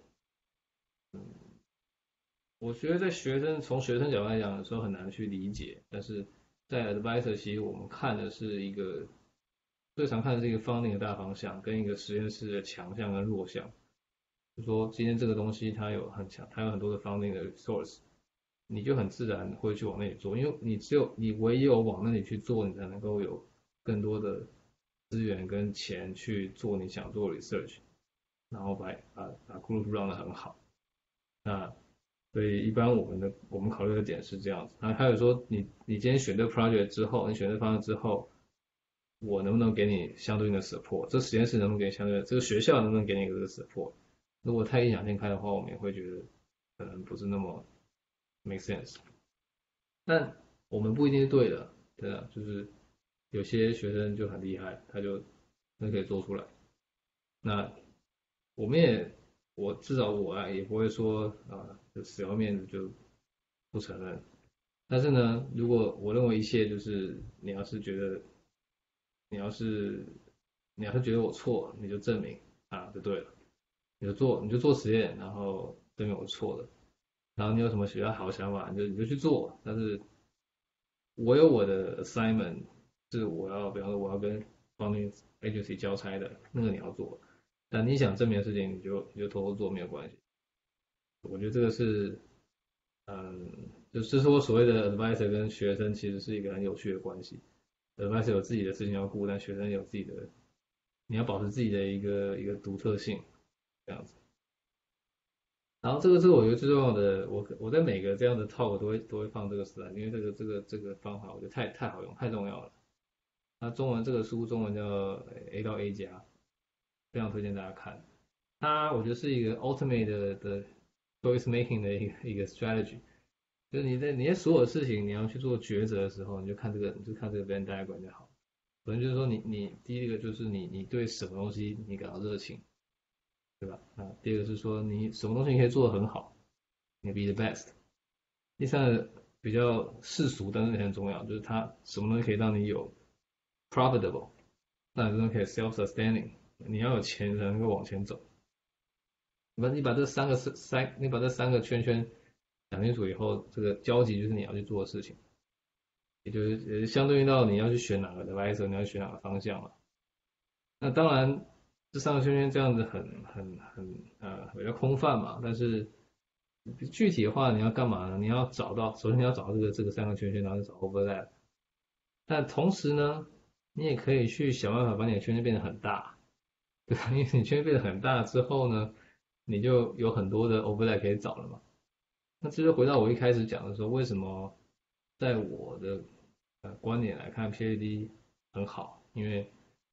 我觉得在学生从学生角度来讲，有时候很难去理解，但是在 advisor 其实我们看的是一个最常看的是一个 funding 的大方向，跟一个实验室的强项跟弱项。就说今天这个东西它有很强，它有很多的 funding 的 source，你就很自然会去往那里做，因为你只有你唯有往那里去做，你才能够有更多的资源跟钱去做你想做的 research，然后把把把 group run 得很好。那所以一般我们的我们考虑的点是这样子。那还有说你你今天选这个 project 之后，你选这方向之后，我能不能给你相对应的 support？这实验室能不能给你相对的，这个学校能不能给你一个这个 support？如果太异想天开的话，我们也会觉得可能不是那么 make sense。但我们不一定是对的，对啊，就是有些学生就很厉害，他就他可以做出来。那我们也，我至少我啊也不会说啊，就死要面子就不承认。但是呢，如果我认为一切就是你要是觉得，你要是你要是觉得我错，你就证明啊就对了，你就做你就做实验，然后证明我错了。然后你有什么比较好的想法，你就你就去做。但是我有我的 assignment，是我要，比方说我要跟方面 agency 交差的，那个你要做。但你想证明的事情，你就你就偷偷做没有关系。我觉得这个是，嗯，就是说所谓的 advisor 跟学生其实是一个很有趣的关系。advisor 有自己的事情要顾，但学生有自己的，你要保持自己的一个一个独特性，这样子。然后这个是我觉得最重要的，我我在每个这样的 talk 都会都会放这个 slide，因为这个这个这个方法我觉得太太好用，太重要了。那中文这个书中文叫 A 到 A 加，非常推荐大家看。它我觉得是一个 ultimate 的的 choice making 的一个一个 strategy，就是你在你在所有事情你要去做抉择的时候，你就看这个你就看这个 Venn diagram 就好。可能就是说你你第一个就是你你对什么东西你感到热情，对吧？啊，第二个是说你什么东西你可以做得很好，你 be the best。第三个比较世俗，但是也很重要，就是它什么东西可以让你有 profitable，那这东西可以 self sustaining，你要有钱才能够往前走。那你把这三个三，你把这三个圈圈讲清楚以后，这个交集就是你要去做的事情，也就是相对应到你要去选哪个 advisor，你要选哪个方向嘛。那当然，这三个圈圈这样子很很很呃比较空泛嘛，但是具体的话你要干嘛呢？你要找到，首先你要找到这个这个三个圈圈，然后找 overlap。但同时呢，你也可以去想办法把你的圈圈变得很大，对吧？因为你圈圈变得很大之后呢，你就有很多的 overlap 可以找了嘛。那这就回到我一开始讲的时候，为什么在我的呃观点来看 ，P H D 很好，因为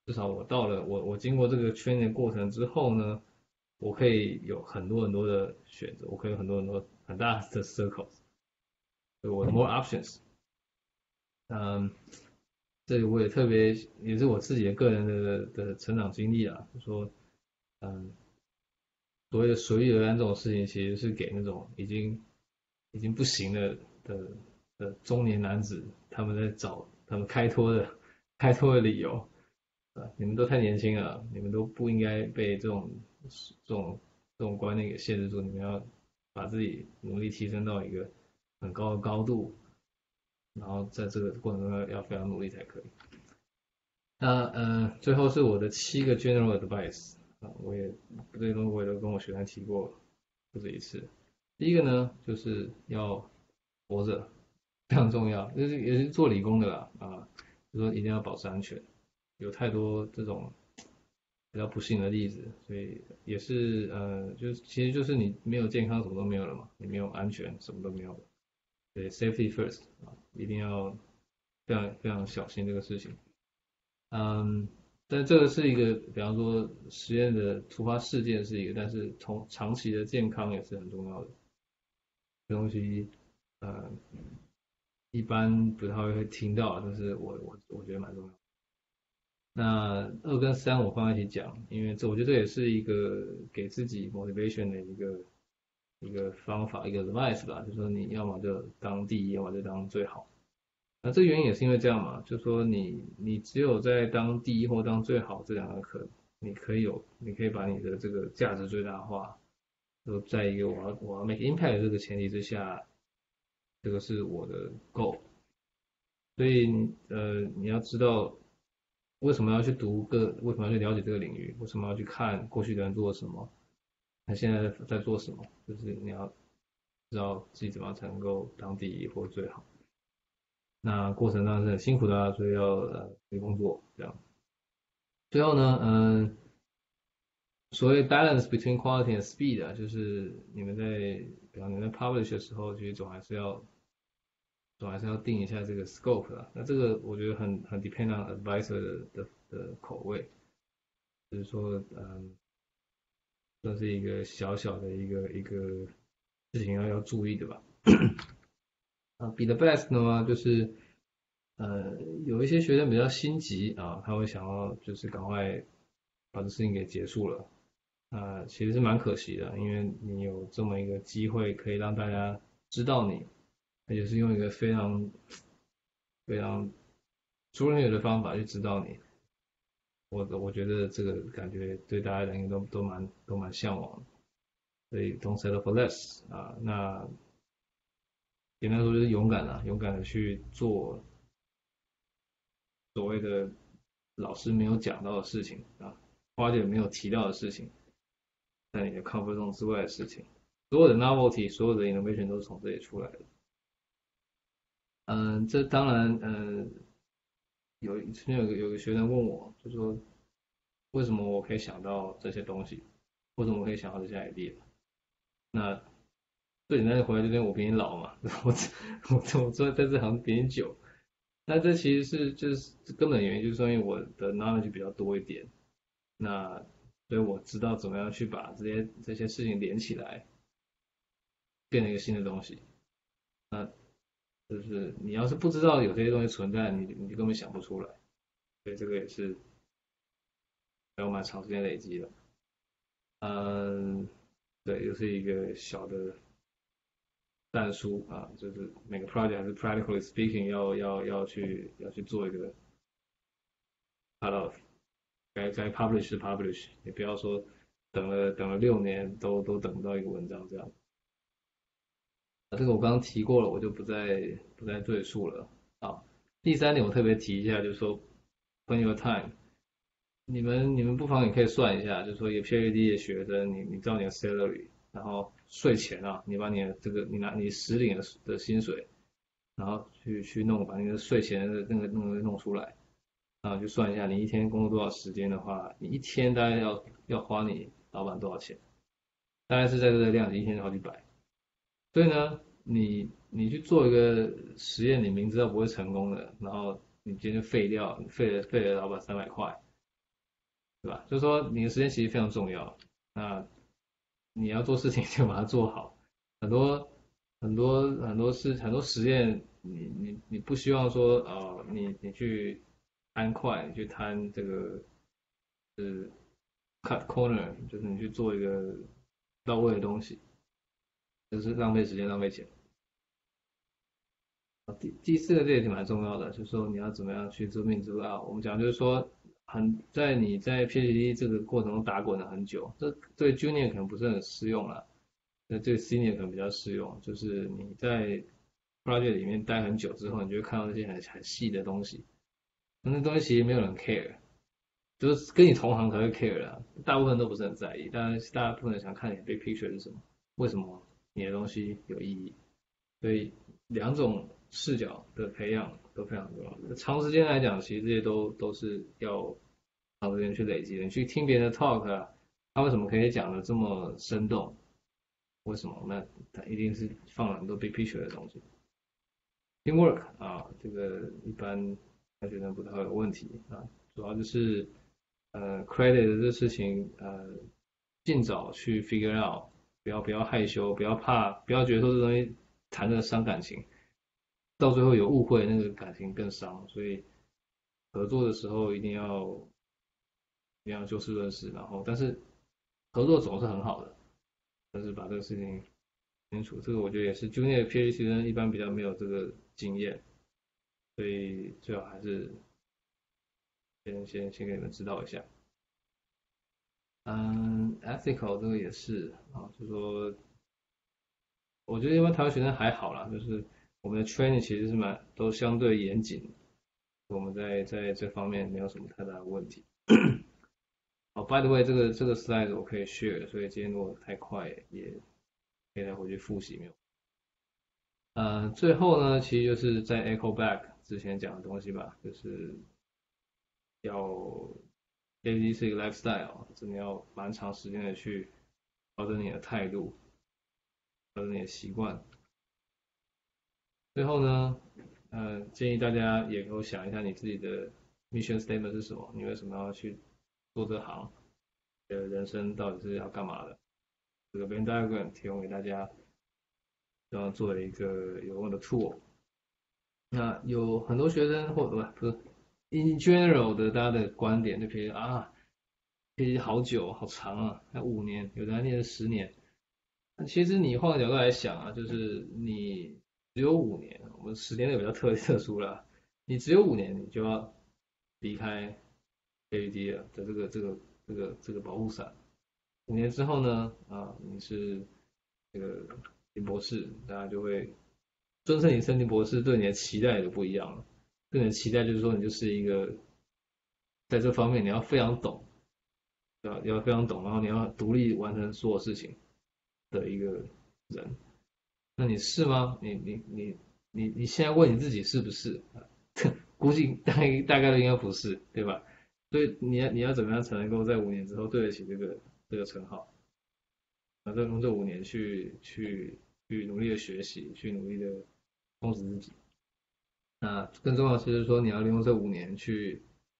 至少我到了我我经过这个 training 过程之后呢，我可以有很多很多的选择，我可以有很多很多很大的 circles，所以我的 more options。嗯，这里我也特别也是我自己的个人的的成长经历啊，就说嗯，所谓的随遇而安这种事情，其实是给那种已经已经不行了的的中年男子，他们在找他们开脱的开脱的理由。啊，你们都太年轻了，你们都不应该被这种这种这种观念给限制住，你们要把自己努力提升到一个很高的高度，然后在这个过程中要要非常努力才可以。那呃，最后是我的七个 general advice 啊，我也这些东西我也都跟我学生提过不止一次。第一个呢，就是要活着，非常重要，就是也是做理工的啦啊，就说一定要保持安全，有太多这种比较不幸的例子，所以也是呃，就是其实就是你没有健康什么都没有了嘛，你没有安全什么都没有了，对，safety first 啊，一定要非常非常小心这个事情。嗯，但这个是一个，比方说实验的突发事件是一个，但是从长期的健康也是很重要的。这东西，呃，一般不太会听到，但是我我我觉得蛮重要的。那二跟三我放在一起讲，因为这我觉得这也是一个给自己 motivation 的一个一个方法，一个 advice 吧，就是说你要么就当第一，要么就当最好。那这原因也是因为这样嘛，就是说你你只有在当第一或当最好这两个可，你可以有，你可以把你的这个价值最大化，就在一个我要我要 make impact 的这个前提之下，这个是我的 goal。所以呃你要知道为什么要去读个，为什么要去了解这个领域，为什么要去看过去的人做了什么，他现在在做什么，就是你要知道自己怎么样才能够当第一或最好。那过程当然是很辛苦的啊，所以要呃努力工作这样。最后呢，嗯、所谓 balance between quality and speed 啊，就是你们在，比方你们在 publish 的时候，其实总还是要总还是要定一下这个 scope 的。那这个我觉得很很 depend on advisor 的的的口味，就是说，嗯，这是一个小小的一个一个事情要要注意的吧。啊，be the best 的话就是呃有一些学生比较心急啊，他会想要就是赶快把这事情给结束了，啊，其实是蛮可惜的，因为你有这么一个机会可以让大家知道你，而且是用一个非常非常熟人有的方法去知道你，我我觉得这个感觉对大家应该都都蛮都蛮向往的，所以 don't settle for less 啊，那简单说就是勇敢啊，勇敢的去做所谓的老师没有讲到的事情啊，花姐没有提到的事情，在你的 comfort zone 之外的事情，所有的 novelty，所有的 innovation 都是从这里出来的。嗯，这当然，嗯，有曾经有个有个学生问我，就说为什么我可以想到这些东西，为什么我可以想到这些 idea？那最简单的回答就是因为我比你老嘛，我我我做在这行比你久，那这其实是就是根本原因，就是说因为我的 knowledge 比较多一点，那所以我知道怎么样去把这些这些事情连起来，变成一个新的东西。那就是你要是不知道有这些东西存在，你你就根本想不出来。所以这个也是还有蛮长时间累积的。嗯，对，又是一个小的战书啊，就是每个 project 还是 practically speaking 要要要去要去做一个 cut off，该该 publish 是 publish，也不要说等了等了六年都都等不到一个文章这样。啊，这个我刚刚提过了，我就不再不再赘述了。啊，第三点我特别提一下，就是说 when your time，你们你们不妨也可以算一下，就是说有 PhD 的学生，你你知道你的 salary，然后税前啊，你把你的这个你拿你实领的的薪水，然后去去弄把你的税前的那个弄弄出来，然后就算一下你一天工作多少时间的话，你一天大概要要花你老板多少钱？大概是在这个量级一天好几百。所以呢，你你去做一个实验，你明知道不会成功的，然后你今天就废掉，废了废了老板三百块， 对吧？就是说你的时间其实非常重要，那你要做事情就把它做好，很多很多很多事很多实验，你你你不希望说呃你你去贪快，你去贪这个是 cut corner，就是你去做一个到位的东西，就是浪费时间浪费钱。第第四个这也挺蛮重要的，就是说你要怎么样去 zoom in zoom out。我们讲就是说，很在你在 PhD 这个过程中打滚了很久，这对 Junior 可能不是很适用了，那对 Senior 可能比较适用。就是你在 project 里面待很久之后，你就会看到那些很很细的东西，那东西其实没有人 care，就是跟你同行才会 care 的，大部分都不是很在意。但是大部分人想看你的 big picture 是什么，为什么你的东西有意义。所以两种视角的培养都非常重要。长时间来讲，其实这些都都是要长时间去累积的。你去听别人的 talk 啊，他为什么可以讲的这么生动？为什么？那他一定是放了很多 big picture 的东西。Teamwork 啊，这个一般大学生不太会有问题啊，主要就是呃 credit 的这事情，呃，尽早去 figure out，不要不要害羞，不要怕，不要觉得说这东西谈的伤感情，到最后有误会，那个感情更伤。所以合作的时候一定要一定要就事论事，然后但是合作总是很好的，但是把这个事情清楚，这个我觉得也是 junior PhD 生一般比较没有这个经验，所以最好还是先先先给你们知道一下。嗯，ethical 这个也是啊，就说我觉得一般台湾学生还好啦，就是我们的 training 其实是蛮都相对严谨，我们在在这方面没有什么太大的问题。哦，by the way，这个这个 slide 我可以 share，所以今天如果太快也可以再回去复习没有。呃，最后呢，其实就是在 echo back 之前讲的东西吧，就是要 A D 是一个 lifestyle，真的要蛮长时间的去调整你的态度，调整你的习惯。最后呢，呃，建议大家也给我想一下你自己的 mission statement 是什么，你为什么要去做这行？的人生到底是要干嘛的？这个 Venn diagram 提供给大家，然后作为一个有用的 tool。那有很多学生或不不是 in general 的大家的观点就可以啊，可以好久好长啊，还五年，有的还念了十年。那其实你换个角度来想啊，就是你只有五年，我们十年的比较特特殊了，你只有五年，你就要离开 A U D 了的这个这个这个这个保护伞。五年之后呢，啊，你是这个林博士，大家就会尊称你森林博士，对你的期待也不一样了。对你的期待就是说，你就是一个在这方面你要非常懂，要要非常懂，然后你要独立完成所有事情的一个人。那你是吗？你你你你你现在问你自己是不是？估计大概大概率应该不是，对吧？所以你要你要怎么样才能够在五年之后对得起这个这个称号？那再用这五年去去去努力的学习，去努力的充实自己。那更重要的是说，你要利用这五年去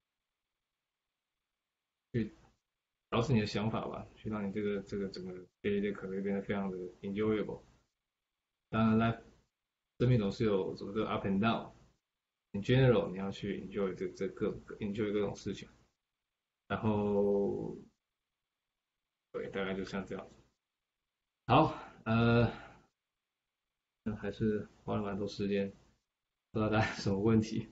去调试你的想法吧，去让你这个这个整个学习的可能变得非常的 enjoyable。当然，life 生命总是有怎么说 up and down。In general，你要去 enjoy 这这各 enjoy 各种事情。然后，对，大概就像这样子。好，呃，那还是花了蛮多时间，不知道大家有什么问题。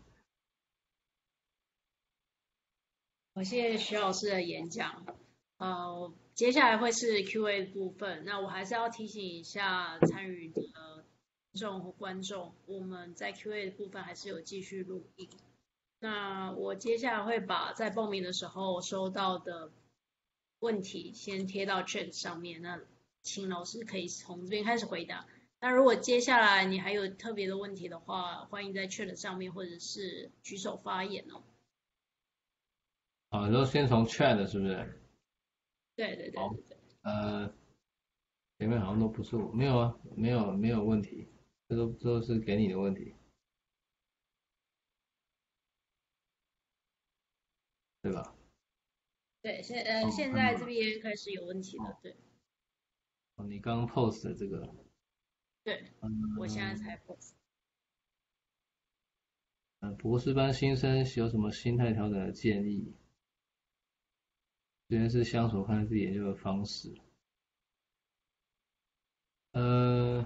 我谢谢徐老师的演讲。呃，接下来会是 Q A 部分。那我还是要提醒一下参与的听众和观众，我们在 Q A 的部分还是有继续录音。那我接下来会把在报名的时候收到的问题先贴到 chat 上面，那请老师可以从这边开始回答。那如果接下来你还有特别的问题的话，欢迎在 chat 上面或者是举手发言哦。 好，然后先从 chat 是不是？ 对对对好， 对对。 呃，前面好像都不是我，没有啊，没有没有问题，这都这都是给你的问题，对吧？ 对，现呃哦， 现在这看到了。 边开始有问题了， 哦， 对哦你刚刚 post 的这个， 对，我现在嗯， 才 post。 呃，博士班新生有什么心态调整的建议？这边是相处看自己研究的方式。呃，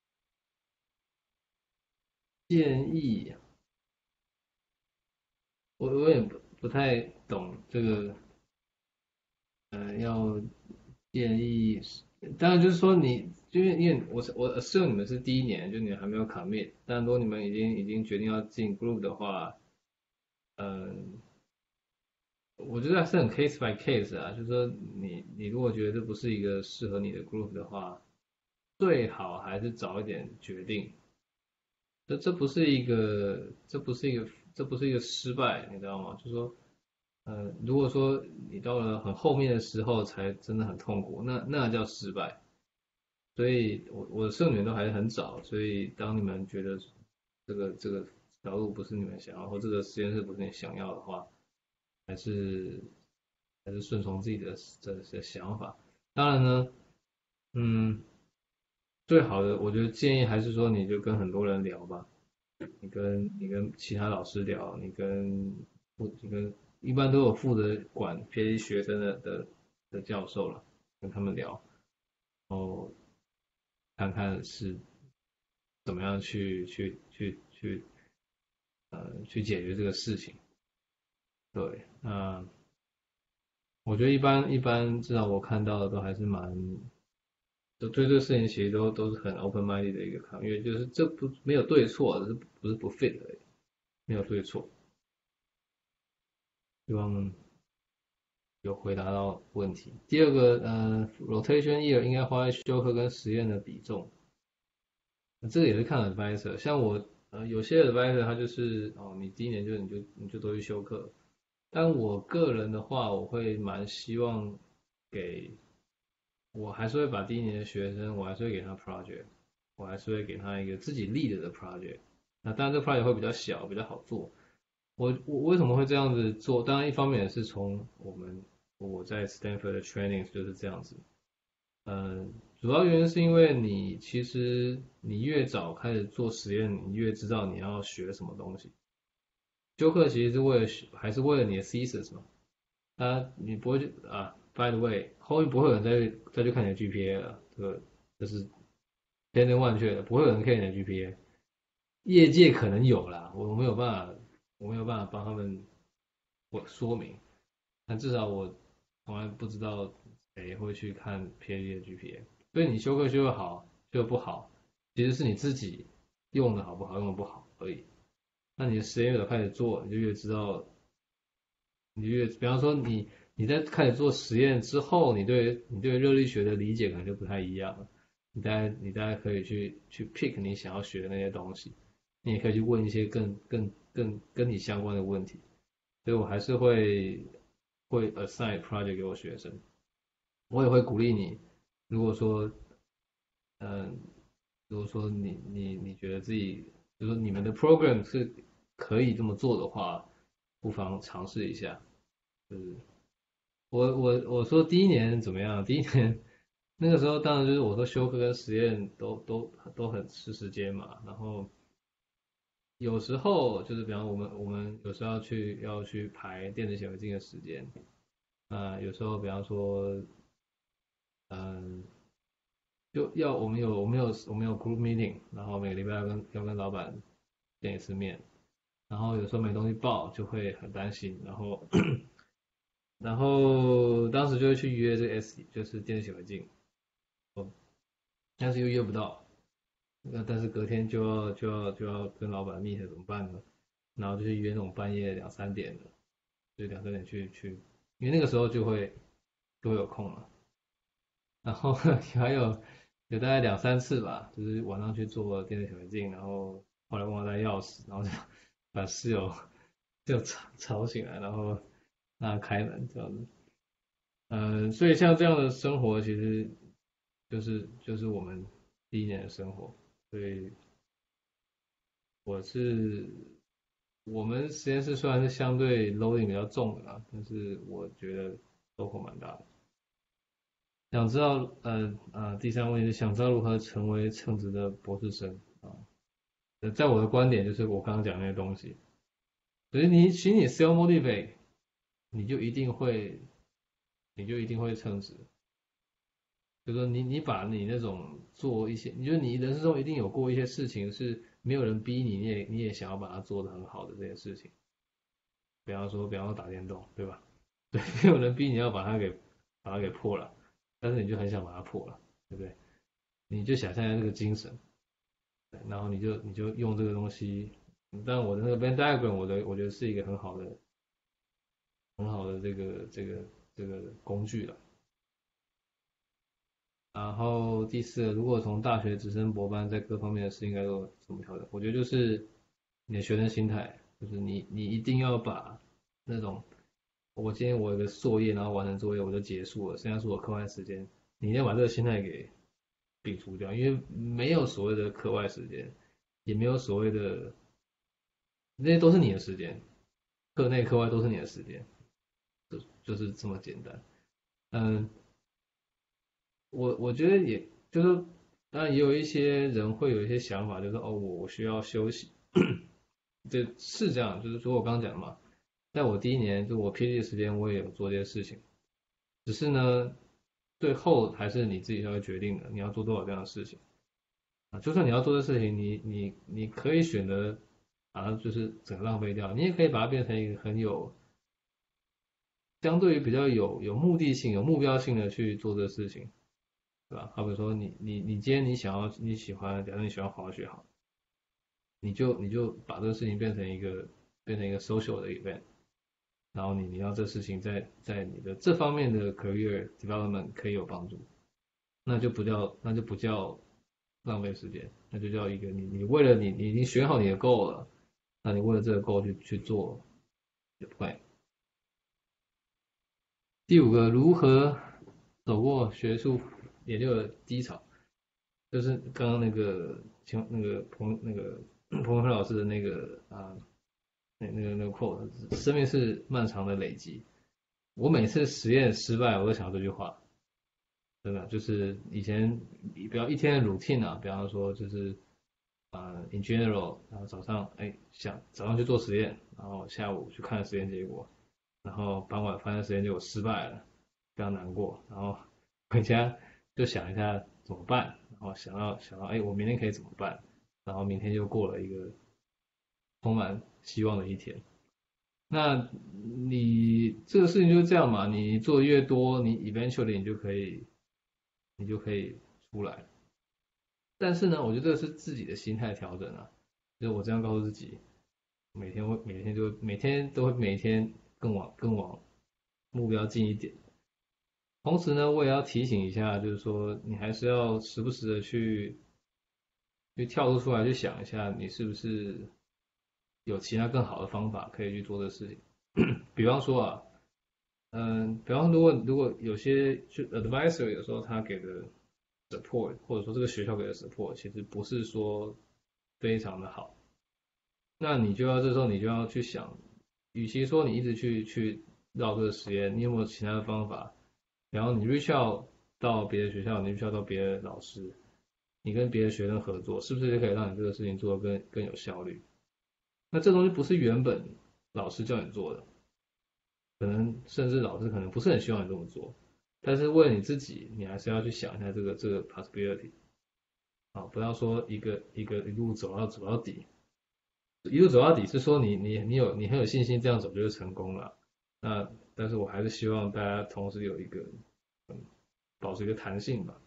建议我我也不不太懂这个，呃，要建议，当然就是说你，因为因为我是我 assume 你们是第一年，就你们还没有 commit，但如果你们已经已经决定要进 group 的话，嗯、我觉得还是很 case by case 啊，就是说你你如果觉得这不是一个适合你的 group 的话，最好还是早一点决定。这这不是一个，这不是一个，这不是一个失败，你知道吗？就是说，呃，如果说你到了很后面的时候才真的很痛苦，那那叫失败。所以我我的社员都还是很早，所以当你们觉得这个这个条路不是你们想要，或这个实验室不是你想要的话，还是还是顺从自己的的的想法。当然呢，嗯，最好的我觉得建议还是说你就跟很多人聊吧，你跟你跟其他老师聊，你跟负你跟一般都有负责管 PhD 学生的的的教授了，跟他们聊，然后看看是怎么样去去去去呃去解决这个事情。对，那我觉得一般一般至少我看到的都还是蛮，就对这个事情其实都都是很 open minded 的一个看法，因为就是这不没有对错，只是不是不 fit 而已，没有对错。希望有回答到问题。第二个，呃，rotation year 应该花在修课跟实验的比重，这个也是看 advisor。像我，呃，有些 advisor 他就是哦，你第一年就你就你就都去修课。但我个人的话，我会蛮希望给，我还是会把第一年的学生，我还是会给他 project，我还是会给他一个自己 lead 的 project。那当然这个 project 会比较小，比较好做。我我为什么会这样子做？当然一方面也是从我们我在 Stanford 的 training 就是这样子。嗯，主要原因是因为你其实你越早开始做实验，你越知道你要学什么东西。修课其实是为了学，还是为了你的 thesis 嘛？啊，你不会去啊？By the way，后面不会有人再去再去看你的 G P A 了，这个这是千真万确的，不会有人看你的 G P A。业界可能有啦，我没有办法，我没有办法帮他们我说明，但至少我从来不知道谁会去看 PhD 的 G P A，所以你修课修得好，修得不好，其实是你自己用的好不好，用的不好而已。那你的实验越早开始做，你就越知道，你就越，比方说你你在开始做实验之后，你对你对热力学的理解可能就不太一样了。你大概你大概可以去去 pick 你想要学的那些东西，你也可以去问一些更更更跟你相关的问题。所以我还是会会 assign project 给我学生，我也会鼓励你，如果说嗯，如果说你你你觉得自己，就说你们的 program 是可以这么做的话，不妨尝试一下。就是我我我说第一年怎么样？第一年那个时候当然就是我说修课跟实验都都都很吃时间嘛，然后有时候就是比方我们我们有时候要去要去排电子显微镜的时间，啊、有时候比方说嗯就要我们有我们有我们有 group meeting，然后每个礼拜要跟要跟老板见一次面，然后有时候没东西报就会很担心，然后然后当时就会去约这个 S，就是电子显微镜，但是又约不到，那但是隔天就要就要就要跟老板 meet 怎么办呢？然后就去约那种半夜两三点的，就两三点去去，因为那个时候就会就会有空了。然后还有有大概两三次吧，就是晚上去做电子显微镜，然后后来忘了带钥匙，然后就把室友就吵吵醒来，然后让他开门这样子。嗯，所以像这样的生活，其实就是就是我们第一年的生活。所以我是我们实验室虽然是相对 loading 比较重的啦，但是我觉得收获蛮大的。想知道呃呃第三个问题是想知道如何成为称职的博士生啊？呃在我的观点就是我刚刚讲那些东西，所以你请你 self motivate，你就一定会你就一定会称职。就是说你你把你那种做一些，你觉得你人生中一定有过一些事情是没有人逼你，你也你也想要把它做得很好的这些事情。比方说，比方说打电动，对吧？对，没有人逼你要把它给把它给破了，但是你就很想把它破了，对不对？你就想象一下这个精神，然后你就你就用这个东西。但我的那个 Venn diagram，我的我觉得是一个很好的很好的这个这个这个工具了。然后第四个，如果从大学直升博班，在各方面的事应该都怎么调整？我觉得就是你的学生心态，就是你你一定要把那种我今天我有个作业，然后完成作业我就结束了，剩下是我课外时间，你一定要把这个心态给摒除掉，因为没有所谓的课外时间，也没有所谓的那些都是你的时间，课内课外都是你的时间，就就是这么简单。嗯，我我觉得也就是，当然也有一些人会有一些想法，就是哦，我我需要休息，这是这样，就是说我刚刚讲的嘛，在我第一年就我 P G 的时间，我也有做这些事情，只是呢，最后还是你自己要决定的，你要做多少这样的事情啊。就算你要做的事情，你你你可以选择把它就是整个浪费掉，你也可以把它变成一个很有相对于比较有有目的性、有目标性的去做这个事情。对吧？好比说你你你今天你想要你喜欢，假如你喜欢滑雪好，你就你就把这个事情变成一个变成一个 social 的 event，然后你你让这事情在在你的这方面的 career development 可以有帮助，那就不叫那就不叫浪费时间，那就叫一个你你为了你你已经选好你的 goal 了，那你为了这个 goal 去去做 plan。第五个，如何走过学术研究的低潮？就是刚刚那个请那个彭那个彭文辉老师的那个啊，那那个那个 quote，生命是漫长的累积。我每次实验失败，我都想到这句话，真的就是以前比较一天的 routine 啊，比方说就是啊、呃、in general，然后早上哎想早上去做实验，然后下午去看实验结果，然后傍晚发现实验结果失败了，非常难过，然后回家就想一下怎么办，然后想到想到哎我明天可以怎么办，然后明天就过了一个充满希望的一天。那你这个事情就是这样嘛，你做的越多，你 eventually 你就可以你就可以出来。但是呢，我觉得这个是自己的心态调整啊，就是我这样告诉自己，每天会每天就每天都会每天更往更往目标近一点。同时呢，我也要提醒一下，就是说你还是要时不时的去去跳脱出来，去想一下，你是不是有其他更好的方法可以去做这个事情。比方说啊，嗯，比方说如果如果有些就 advisor 有时候他给的 support，或者说这个学校给的 support，其实不是说非常的好，那你就要这时候你就要去想，与其说你一直去去绕这个实验，你有没有其他的方法？然后你 reach out 到别的学校，你 reach out 到别的老师，你跟别的学生合作，是不是就可以让你这个事情做得更更有效率？那这东西不是原本老师叫你做的，可能甚至老师可能不是很希望你这么做，但是为了你自己，你还是要去想一下这个这个 possibility 啊，不要说一个一个一路走到走到底，一路走到底是说你你你有你很有信心这样走就是成功了，那但是我还是希望大家同时有一个嗯保持一个弹性吧。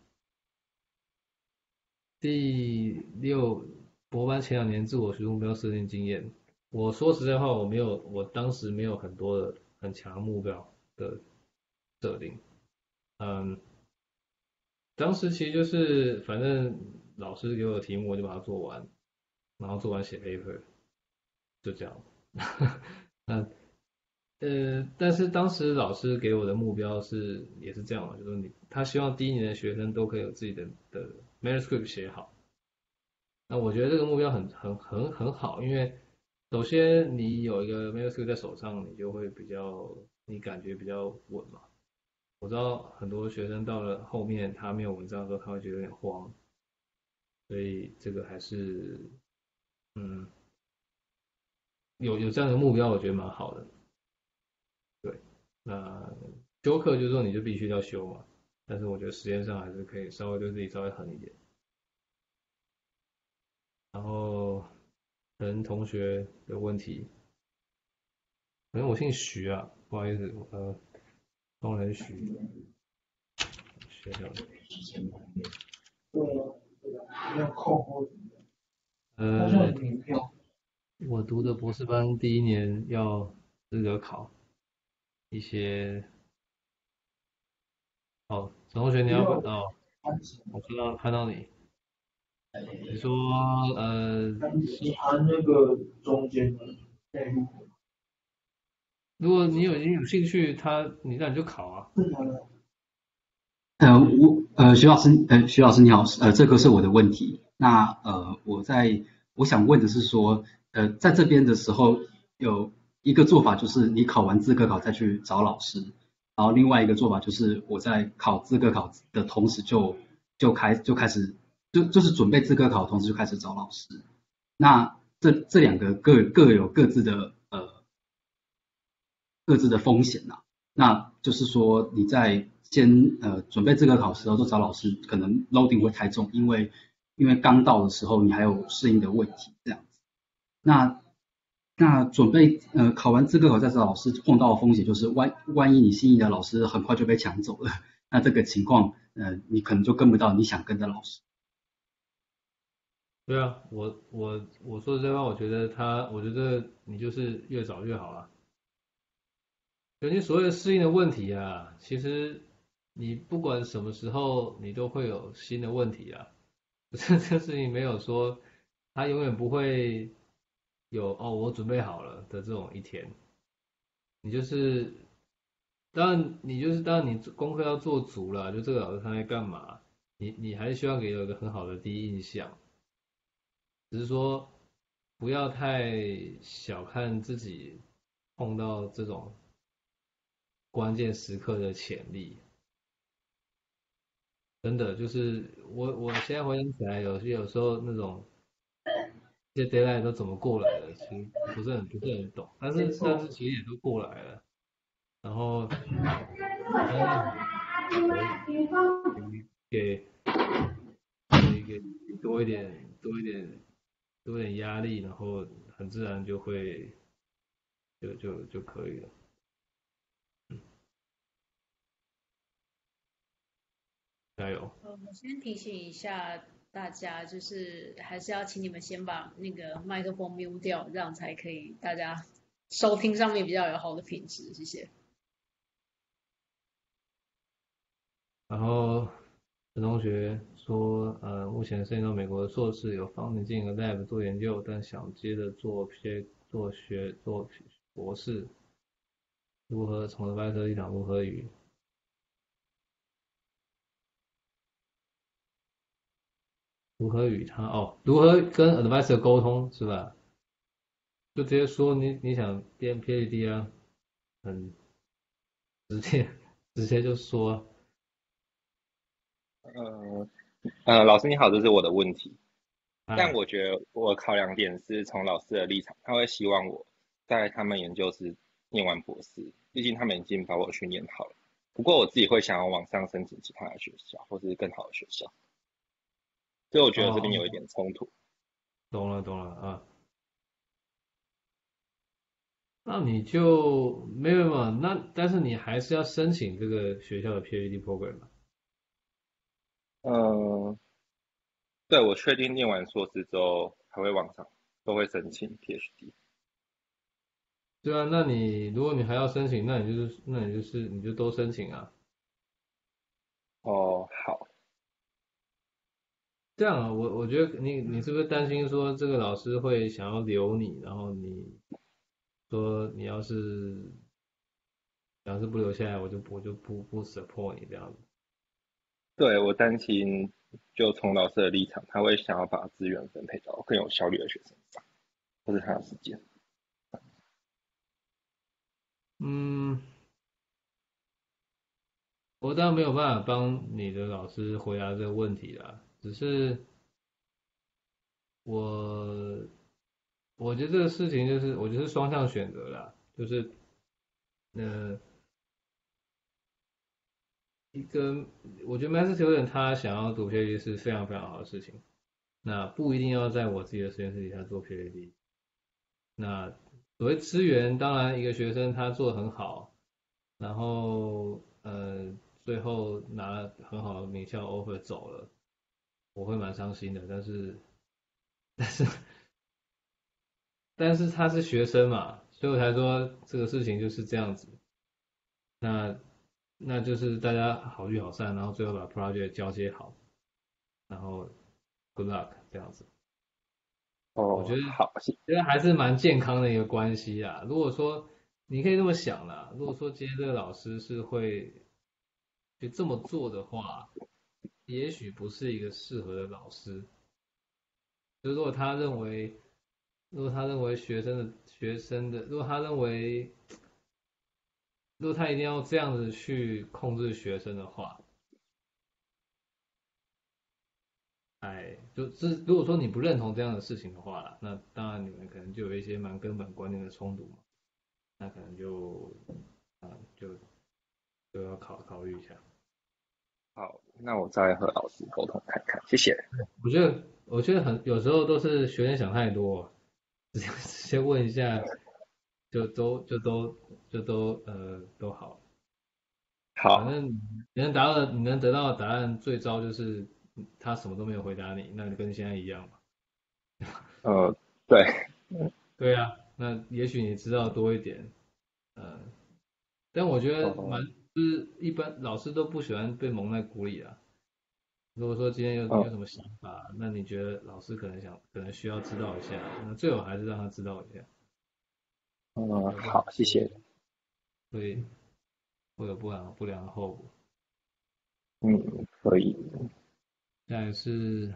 第六，博班前两年自我学目标设定经验，我说实在话，我没有，我当时没有很多的很强目标的设定，嗯，当时其实就是反正老师给我的题目我就把它做完，然后做完写 paper，就这样。那呃，但是当时老师给我的目标是也是这样嘛，就是你他希望第一年的学生都可以有自己的的 manuscript 写好。那我觉得这个目标很很很很好，因为首先你有一个 manuscript 在手上，你就会比较你感觉比较稳嘛。 我知道很多学生到了后面他没有文章的时候，他会觉得有点慌，所以这个还是嗯有有这样的目标，我觉得蛮好的。对，那修课就是说你就必须要修嘛，但是我觉得时间上还是可以稍微对自己稍微狠一点。然后可能同学的问题，可能我姓徐啊，不好意思，呃，东人徐，学校的， 对啊，对啊，没有空或呃，我读的博士班第一年要资格考一些，哦，陈同学你要不哦，我看到看到你，你说呃， 你含那个中间的内陆如果你有你有兴趣，他你那你就考啊， 呃，我呃，徐老师，呃，徐老师你好，呃，这个是我的问题。那呃，我在我想问的是说，呃，在这边的时候有一个做法就是你考完资格考再去找老师，然后另外一个做法就是我在考资格考的同时就就开就开始就就是准备资格考的同时就开始找老师。那这这两个各各有各自的呃各自的风险呐、那就是说你在先呃准备这个考试的时候，就找老师，可能 loading 会太重，因为因为刚到的时候你还有适应的问题这样子。那那准备呃考完资格考再找老师碰到的风险就是万万一你心仪的老师很快就被抢走了，那这个情况呃你可能就跟不到你想跟的老师。 对啊，我我我说的这话，我觉得他，我觉得你就是越早越好啊。有些所谓的适应的问题啊，其实你不管什么时候，你都会有新的问题啊。这这事情没有说，他永远不会有哦，我准备好了的这种一天。你就是，当然你就是当然你功课要做足了，就这个老师他在干嘛，你你还是希望给有一个很好的第一印象。只是说不要太小看自己碰到这种关键时刻的潜力。真的就是我我现在回想起来，有些有时候那种这些 deadline 都怎么过来的，其实不是很不是很懂，但是但是其实也都过来了，然后相信可以给给给多一点多一点多一点压力，然后很自然就会就就就可以了。加油！ 呃，我先提醒一下大家，就是还是要请你们先把那个麦克风 mute 掉，这样才可以大家收听上面比较有好的品质。谢谢。 然后陈同学说，呃，目前申请到美国的硕士，有方便进个 lab 做研究，但想接着做 P 做学做博士，如何从 advisor 立场如何与如何与他哦，如何跟 advisor 沟通是吧？就直接说你你想编 PhD 啊，很直接直接就说， 呃呃，老师你好，这是我的问题。但哎， 我觉得我考量点是从老师的立场，他会希望我在他们研究室念完博士，毕竟他们已经把我训练好了。不过我自己会想要往上申请其他的学校，或是更好的学校，所以我觉得这边有一哦， 点冲突。 懂了懂了啊。那你就没有嘛？那但是你还是要申请这个学校的 PhD program 嘛？ 嗯、对，我确定念完硕士之后还会往上，都会申请 PhD。 对啊，那你如果你还要申请，那你就是那你就是你就都申请啊。 哦，好， 这样啊，我我觉得你你是不是担心说这个老师会想要留你，然后你说你要是要是不留下来，我就我就不不 support 你这样子。 对，我担心就从老师的立场，他会想要把资源分配到更有效率的学生上，或是他的时间。 嗯， 我当然没有办法帮你的老师回答这个问题啦，只是我我觉得这个事情就是我觉得是双向选择啦，就是呃一个我觉得 master student 他想要读 PhD 是非常非常好的事情，那不一定要在我自己的实验室底下做 PhD。那所谓资源，当然一个学生他做的很好，然后呃最后拿了很好的名校 offer 走了，我会蛮伤心的。但是但是但是他是学生嘛，所以我才说这个事情就是这样子。那那就是大家好聚好散，然后最后把 project 交接好，然后 good luck 这样子。我觉哦， 得好，谢觉得还是蛮健康的一个关系啊。如果说你可以这么想啦，如果说今天这个老师是会就这么做的话，也许不是一个适合的老师。就如果他认为，如果他认为学生的学生的，如果他认为，如果他一定要这样子去控制学生的话，哎，就是如果说你不认同这样的事情的话啦，那当然你们可能就有一些蛮根本观念的冲突嘛，那可能就啊就就要考考虑一下。 好，那我再和老师沟通看看，谢谢。 我觉得我觉得很有时候都是学生想太多，直接直接问一下，就都就都就都呃都好，反好， 正你能达到的你能得到的答案最糟就是他什么都没有回答你，那就跟现在一样嘛。 呃，对， 对啊，那也许你知道多一点，呃，但我觉得蛮哦， 就是一般老师都不喜欢被蒙在鼓里啊。如果说今天有你有嗯什么想法，那你觉得老师可能想可能需要知道一下，那最好还是让他知道一下， 嗯， 要不然好，谢谢。 会会有不良不良的后果。 嗯，可以。 再来是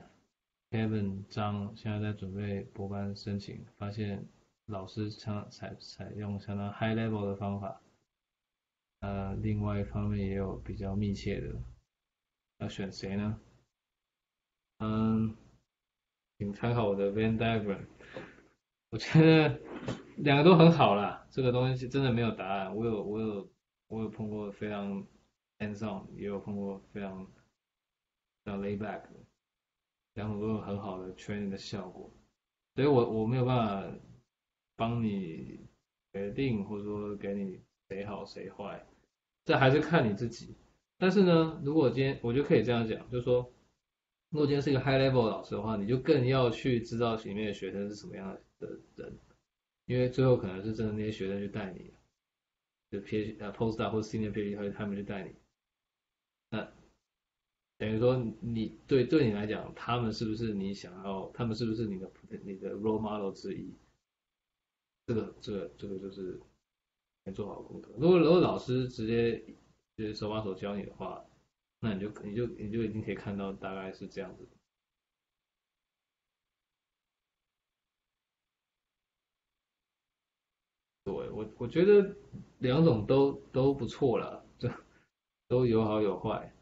Kevin 张，现在在准备博班申请，发现老师相采采用相当 high level 的方法，呃，另外一方面也有比较密切的，要选谁呢？嗯，请参考我的 Venn diagram。我觉得两个都很好啦，这个东西真的没有答案。我有我有我有碰过非常 hands on，也有碰过非常非常 lay back 的，两种都有很好的 training 的效果。所以我我没有办法帮你决定，或者说给你谁好谁坏，这还是看你自己。但是呢，如果今天我就可以这样讲，就是说，如果今天是一个 high level 的老师的话，你就更要去知道里面的学生是什么样的人，因为最后可能是真的那些学生去带你，就 P 呃 postdoc 或 senior PhD 他们去带你，那等于说你对对你来讲，他们是不是你想要，他们是不是你的你的 role model 之一？这个这个这个就是没做好功课。如果如果老师直接就是手把手教你的话，那你就你就你就已经可以看到大概是这样子。对，我我觉得两种都都不错啦，这都有好有坏。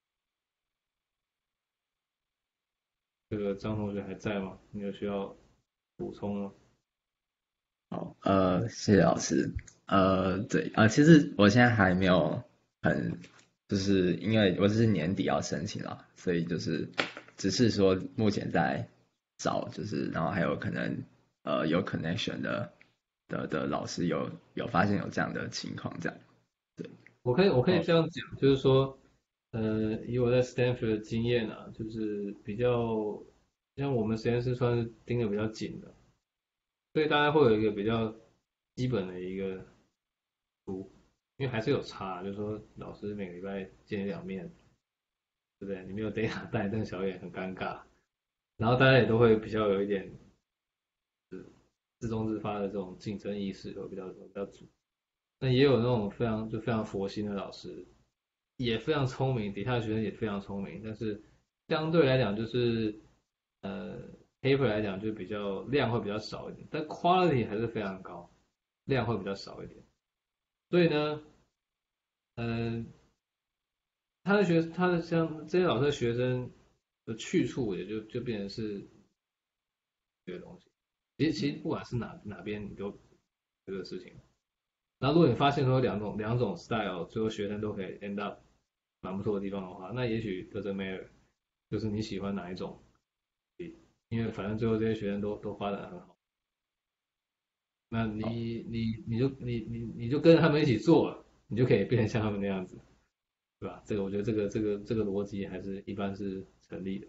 这个张同学还在吗？你有需要补充吗？ 好，呃，谢谢老师。呃，对，呃，其实我现在还没有很，就是因为我只是年底要申请了，所以就是只是说目前在找，就是然后还有可能呃有 connection 的的的老师有有发现有这样的情况，这样。对， 我可以我可以哦， 这样讲，就是说，呃，以我在 Stanford 的经验啊，就是比较像我们实验室算是盯得比较紧的，所以大家会有一个比较基本的一个图，因为还是有差，就是说老师每个礼拜见你两面，对不对？你没有 data 带，邓小也很尴尬，然后大家也都会比较有一点自动自发的这种竞争意识，会比较比较足。那也有那种非常就非常佛心的老师，也非常聪明，底下的学生也非常聪明，但是相对来讲就是呃 paper 来讲就比较量会比较少一点，但 quality 还是非常高，量会比较少一点。所以呢，呃， 他的学他的像这些老师的学生的去处也就就变成是这个东西。其实其实不管是哪哪边你都这个事情。然后如果你发现说两种两种 style 最后学生都可以 end up 蛮不错的地方的话，那也许 doesn't matter， 就是你喜欢哪一种，因为反正最后这些学生都都发展得很好。那你你你就你你你就跟着他们一起做了，你就可以变成像他们那样子，对吧？这个我觉得这个这个这个逻辑还是一般是成立的。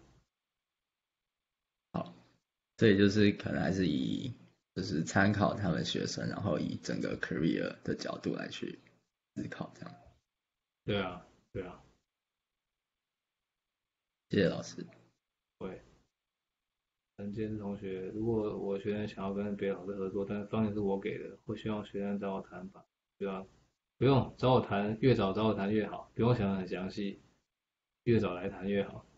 好，所以就是可能还是以就是参考他们学生，然后以整个 career 的角度来去思考这样。 对啊，对啊， 谢谢老师。 对。陈建同学，如果我学生想要跟别的老师合作，但是方案是我给的，会希望学生找我谈吧？对吧？不用找我谈，越早找我谈越好，不用想得很详细，越早来谈越好。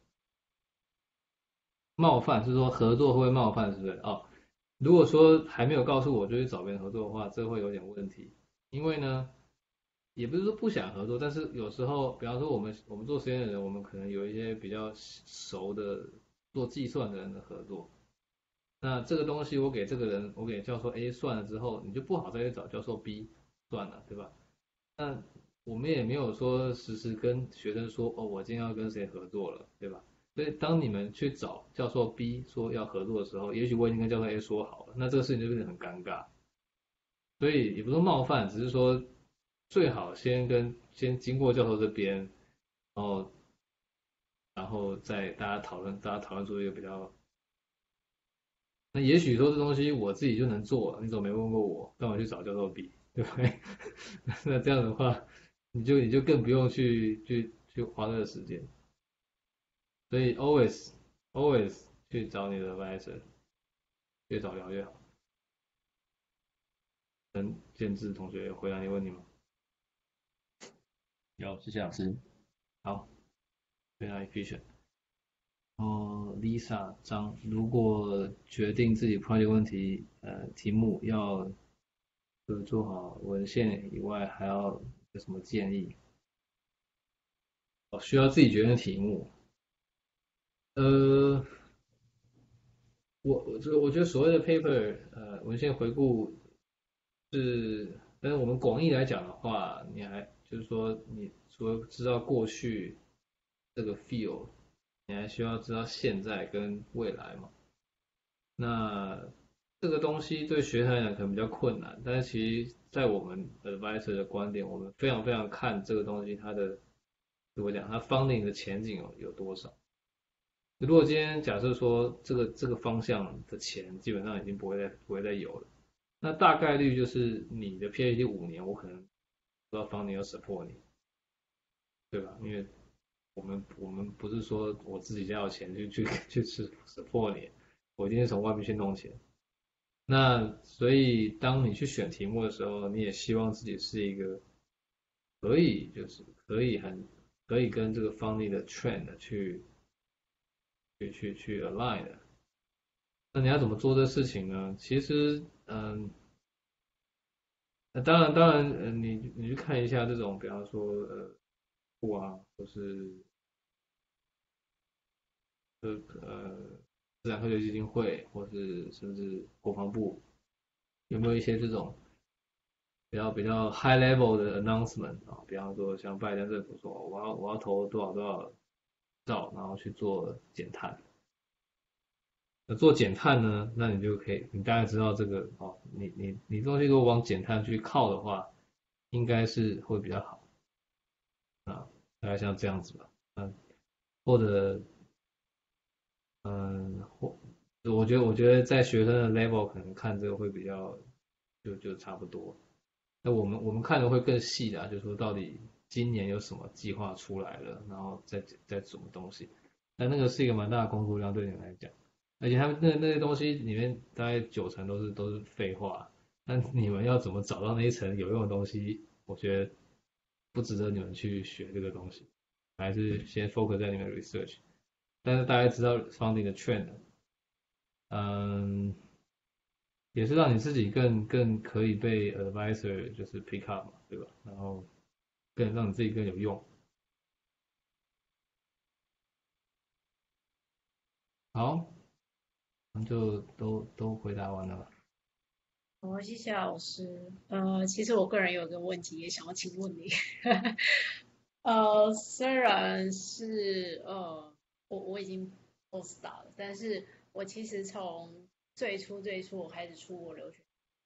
冒犯是说合作会冒犯，是不是？哦，如果说还没有告诉我就去找别人合作的话，这会有点问题。因为呢，也不是说不想合作，但是有时候，比方说我们我们做实验的人，我们可能有一些比较熟的做计算的人的合作。那这个东西我给这个人，我给教授 A 算了之后，你就不好再去找教授 B 算了，对吧？那我们也没有说实时跟学生说，哦，我今天要跟谁合作了，对吧？所以当你们去找教授 B 说要合作的时候，也许我已经跟教授 A 说好了，那这个事情就变得很尴尬。所以也不是冒犯，只是说最好先跟先经过教授这边，然后然后再大家讨论，大家讨论出一个比较。那也许说这东西我自己就能做，你怎么没问过我？干嘛去找教授比，对不对？那这样的话，你就你就更不用去去去花这个时间。所以 always always 去找你的 advisor， 越早聊越好。陈建志同学有回答你问题吗？ 有，谢谢老师。 好，非常 efficient。哦 ，Lisa 张，如果决定自己 project 问题，呃，题目要除了做好文献以外，还要有什么建议？哦，需要自己决定题目。呃，我我这我觉得所谓的 paper，呃，文献回顾是，但是我们广义来讲的话，你还就是说，你除了知道过去这个 field，你还需要知道现在跟未来嘛。那这个东西对学生来讲可能比较困难，但是其实在我们 advisor 的观点，我们非常非常看这个东西它的怎么讲，它 funding 的前景有有多少。如果今天假设说这个这个方向的钱基本上已经不会再不会再有了，那大概率就是你的 PhD 五年，我可能不知道 funding 要 support 你，对吧？因为我们我们不是说我自己家有钱去去去吃 support 你，我一定是从外面去弄钱。那所以当你去选题目的时候，你也希望自己是一个可以就是可以很可以跟这个 funding 的 trend 去去去去 align 的。那你要怎么做这事情呢？其实，嗯，那当然当然，呃，你你去看一下这种，比方说呃，库啊，或是呃呃自然科学基金会，或是甚至国防部，有没有一些这种比较比较 high level 的 announcement 啊？比方说像拜登政府说我要我要投多少多少兆，然后去做减碳。那做减碳呢，那你就可以，你大概知道这个哦，你你你东西如果往减碳去靠的话，应该是会比较好啊，大概像这样子吧，嗯，或者嗯或我觉得我觉得在学生的 level 可能看这个会比较就就差不多。那我们我们看的会更细的、啊，就是说到底今年有什么计划出来了，然后再再什么东西。但那个是一个蛮大的工作量对你来讲，而且他们那那些东西里面大概九成都是都是废话。那你们要怎么找到那一层有用的东西？我觉得不值得你们去学这个东西，还是先 focus 在你们的 research。但是大家知道 funding 的 trend，嗯。也是让你自己更更可以被 advisor 就是 pick up 嘛，对吧？然后更让你自己更有用。 好，那就都都回答完了吧？ 好，谢谢老师。呃，其实我个人有个问题也想要请问你。呃，虽然是呃，我我已经 post 了，但是我其实从最初最初我开始出国留学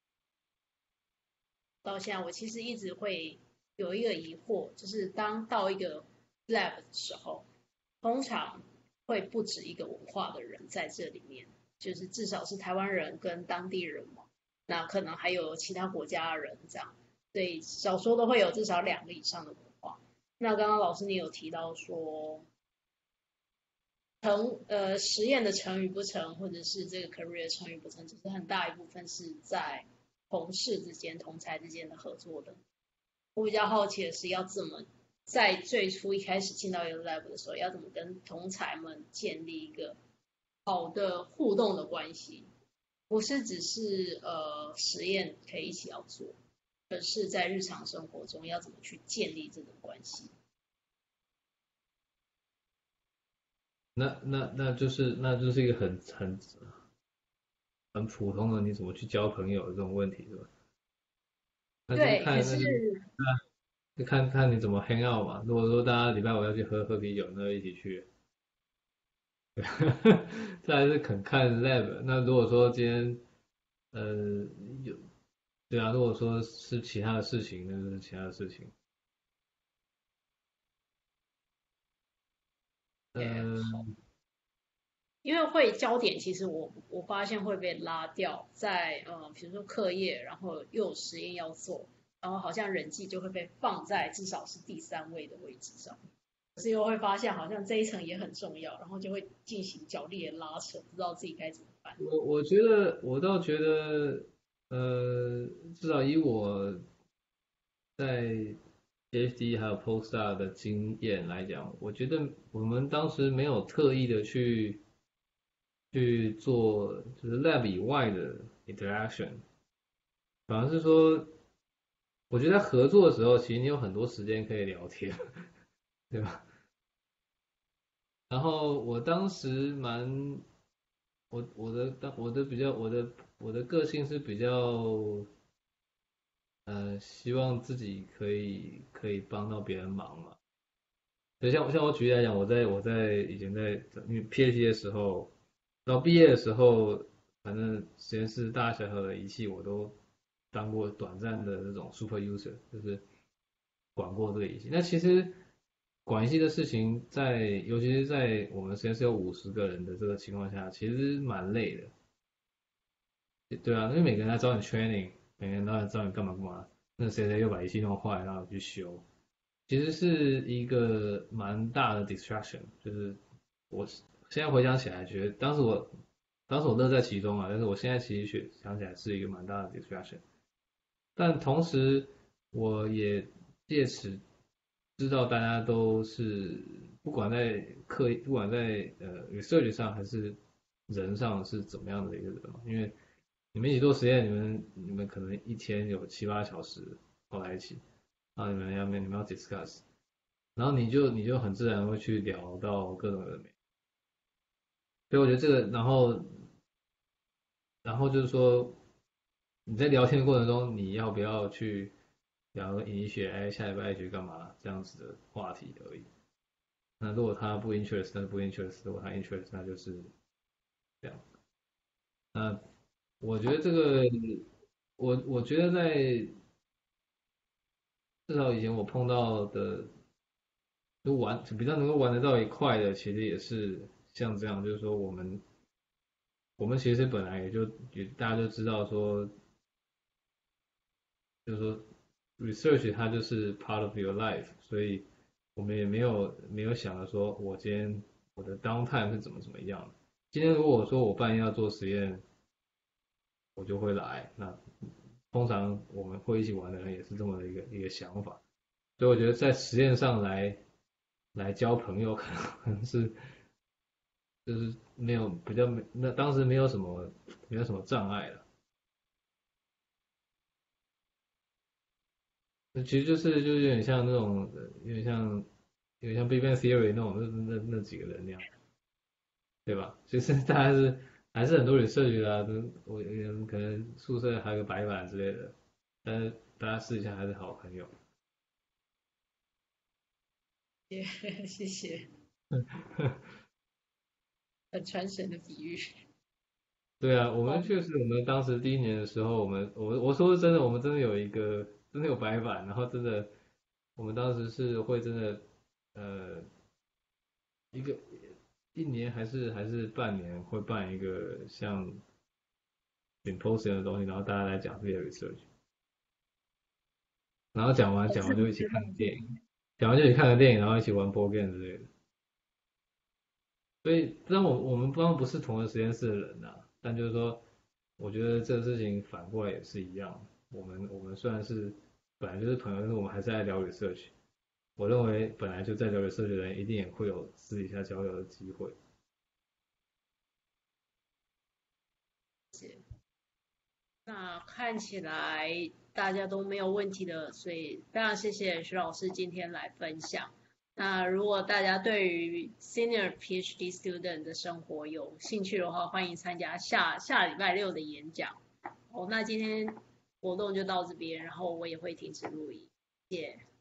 到现在，我其实一直会有一个疑惑，就是当到一个 lab 的时候，通常会不止一个文化的人在这里面，就是至少是台湾人跟当地人嘛，那可能还有其他国家的人这样，所以少说都会有至少两个以上的文化。那刚刚老师你有提到说，成呃实验的成与不成，或者是这个 career 成与不成，其实很大一部分是在同事之间、同才之间的合作的。我比较好奇的是，要怎么在最初一开始进到一个 lab 的时候，要怎么跟同才们建立一个好的互动的关系，不是只是呃实验可以一起要做，而是在日常生活中要怎么去建立这种关系。 那那那就是那就是一个很很很普通的你怎么去交朋友的这种问题，是吧？那就是对，可是看那就那就看看你怎么 hang out 嘛。如果说大家礼拜五要去喝喝啤酒，那就一起去。再来是肯看 lab。那如果说今天呃有对啊，如果说是其他的事情，那就是其他的事情。呃， 因为会焦点，其实我我发现会被拉掉在呃，比如说课业，然后又有实验要做，然后好像人际就会被放在至少是第三位的位置上，可是又会发现好像这一层也很重要，然后就会进行角力的拉扯，不知道自己该怎么办。 我我觉得我倒觉得呃，至少以我在 PhD 还有 Postdoc 的经验来讲，我觉得我们当时没有特意的去去做就是 lab 以外的 interaction，反而是说，我觉得在合作的时候，其实你有很多时间可以聊天，对吧？然后我当时蛮，我我的当我的比较我的我的个性是比较呃，希望自己可以可以帮到别人忙嘛。所以像像我举例来讲，我在我在以前在因为 PhD 的时候，到毕业的时候，反正实验室大大小小的仪器我都当过短暂的这种 super user，就是管过这个仪器。那其实管仪器的事情在，尤其是在我们实验室有五十个人的这个情况下，其实蛮累的。对啊，因为每个人来找你 training，每个人都来找你干嘛干嘛，那谁谁又把仪器弄坏，然后去修，其实是一个蛮大的 distraction。就是我现在回想起来，觉得当时我当时我乐在其中啊，但是我现在其实想起来是一个蛮大的 distraction。但同时我也借此知道大家都是不管在课不管在呃 research 上还是人上是怎么样的一个人嘛，因为你们一起做实验，你们你们可能一天有七八小时泡在一起，然后你们要你们要 discuss，然后你就你就很自然会去聊到各种人，所以我觉得这个，然后然后就是说你在聊天的过程中，你要不要去聊你学哎下礼拜去干嘛这样子的话题而已。那如果他不 interest，那就不 interest；如果他 interest，那就是这样。那我觉得这个，我我觉得在至少以前我碰到的，就玩比较能够玩得到一块的，其实也是像这样，就是说我们我们其实本来也就也大家就知道说，就是说 research 它就是 part of your life，所以我们也没有没有想着说我今天我的 downtime 是怎么怎么样的。今天如果我说我半夜要做实验，我就会来。那通常我们会一起玩的人也是这么的一个一个想法，所以我觉得在实验上来来交朋友，可能可能是就是没有比较没那当时没有什么没有什么障碍了。那其实就是就是有点像那种有点像有点像 Big Bang Theory 那种那那那几个人那样。 对吧？其实大家是还是很多 research 的啊，我可能宿舍还有个白板之类的，但是大家试一下还是好朋友。 谢谢，很传神的比喻。 对啊，我们确实，我们当时第一年的时候，我们我我说真的，我们真的有一个真的有白板，然后真的，我们当时是会真的，呃，一个一年还是还是半年会办一个像 symposium 的东西，然后大家来讲这些 research，然后讲完讲完就一起看个电影，讲完就一起看个电影，然后一起玩 board game 之类的。所以，虽然我我们当然不是同一个实验室的人呐、啊，但就是说，我觉得这个事情反过来也是一样。我们我们虽然是本来就是朋友，但是我们还是在聊 research。我认为本来就在聊 research 的人，一定也会有私底下交流的机会。 那看起来大家都没有问题的，所以非常谢谢徐老师今天来分享。那如果大家对于 Senior PhD Student 的生活有兴趣的话，欢迎参加下下礼拜六的演讲。哦，那今天活动就到这边，然后我也会停止录音，谢谢。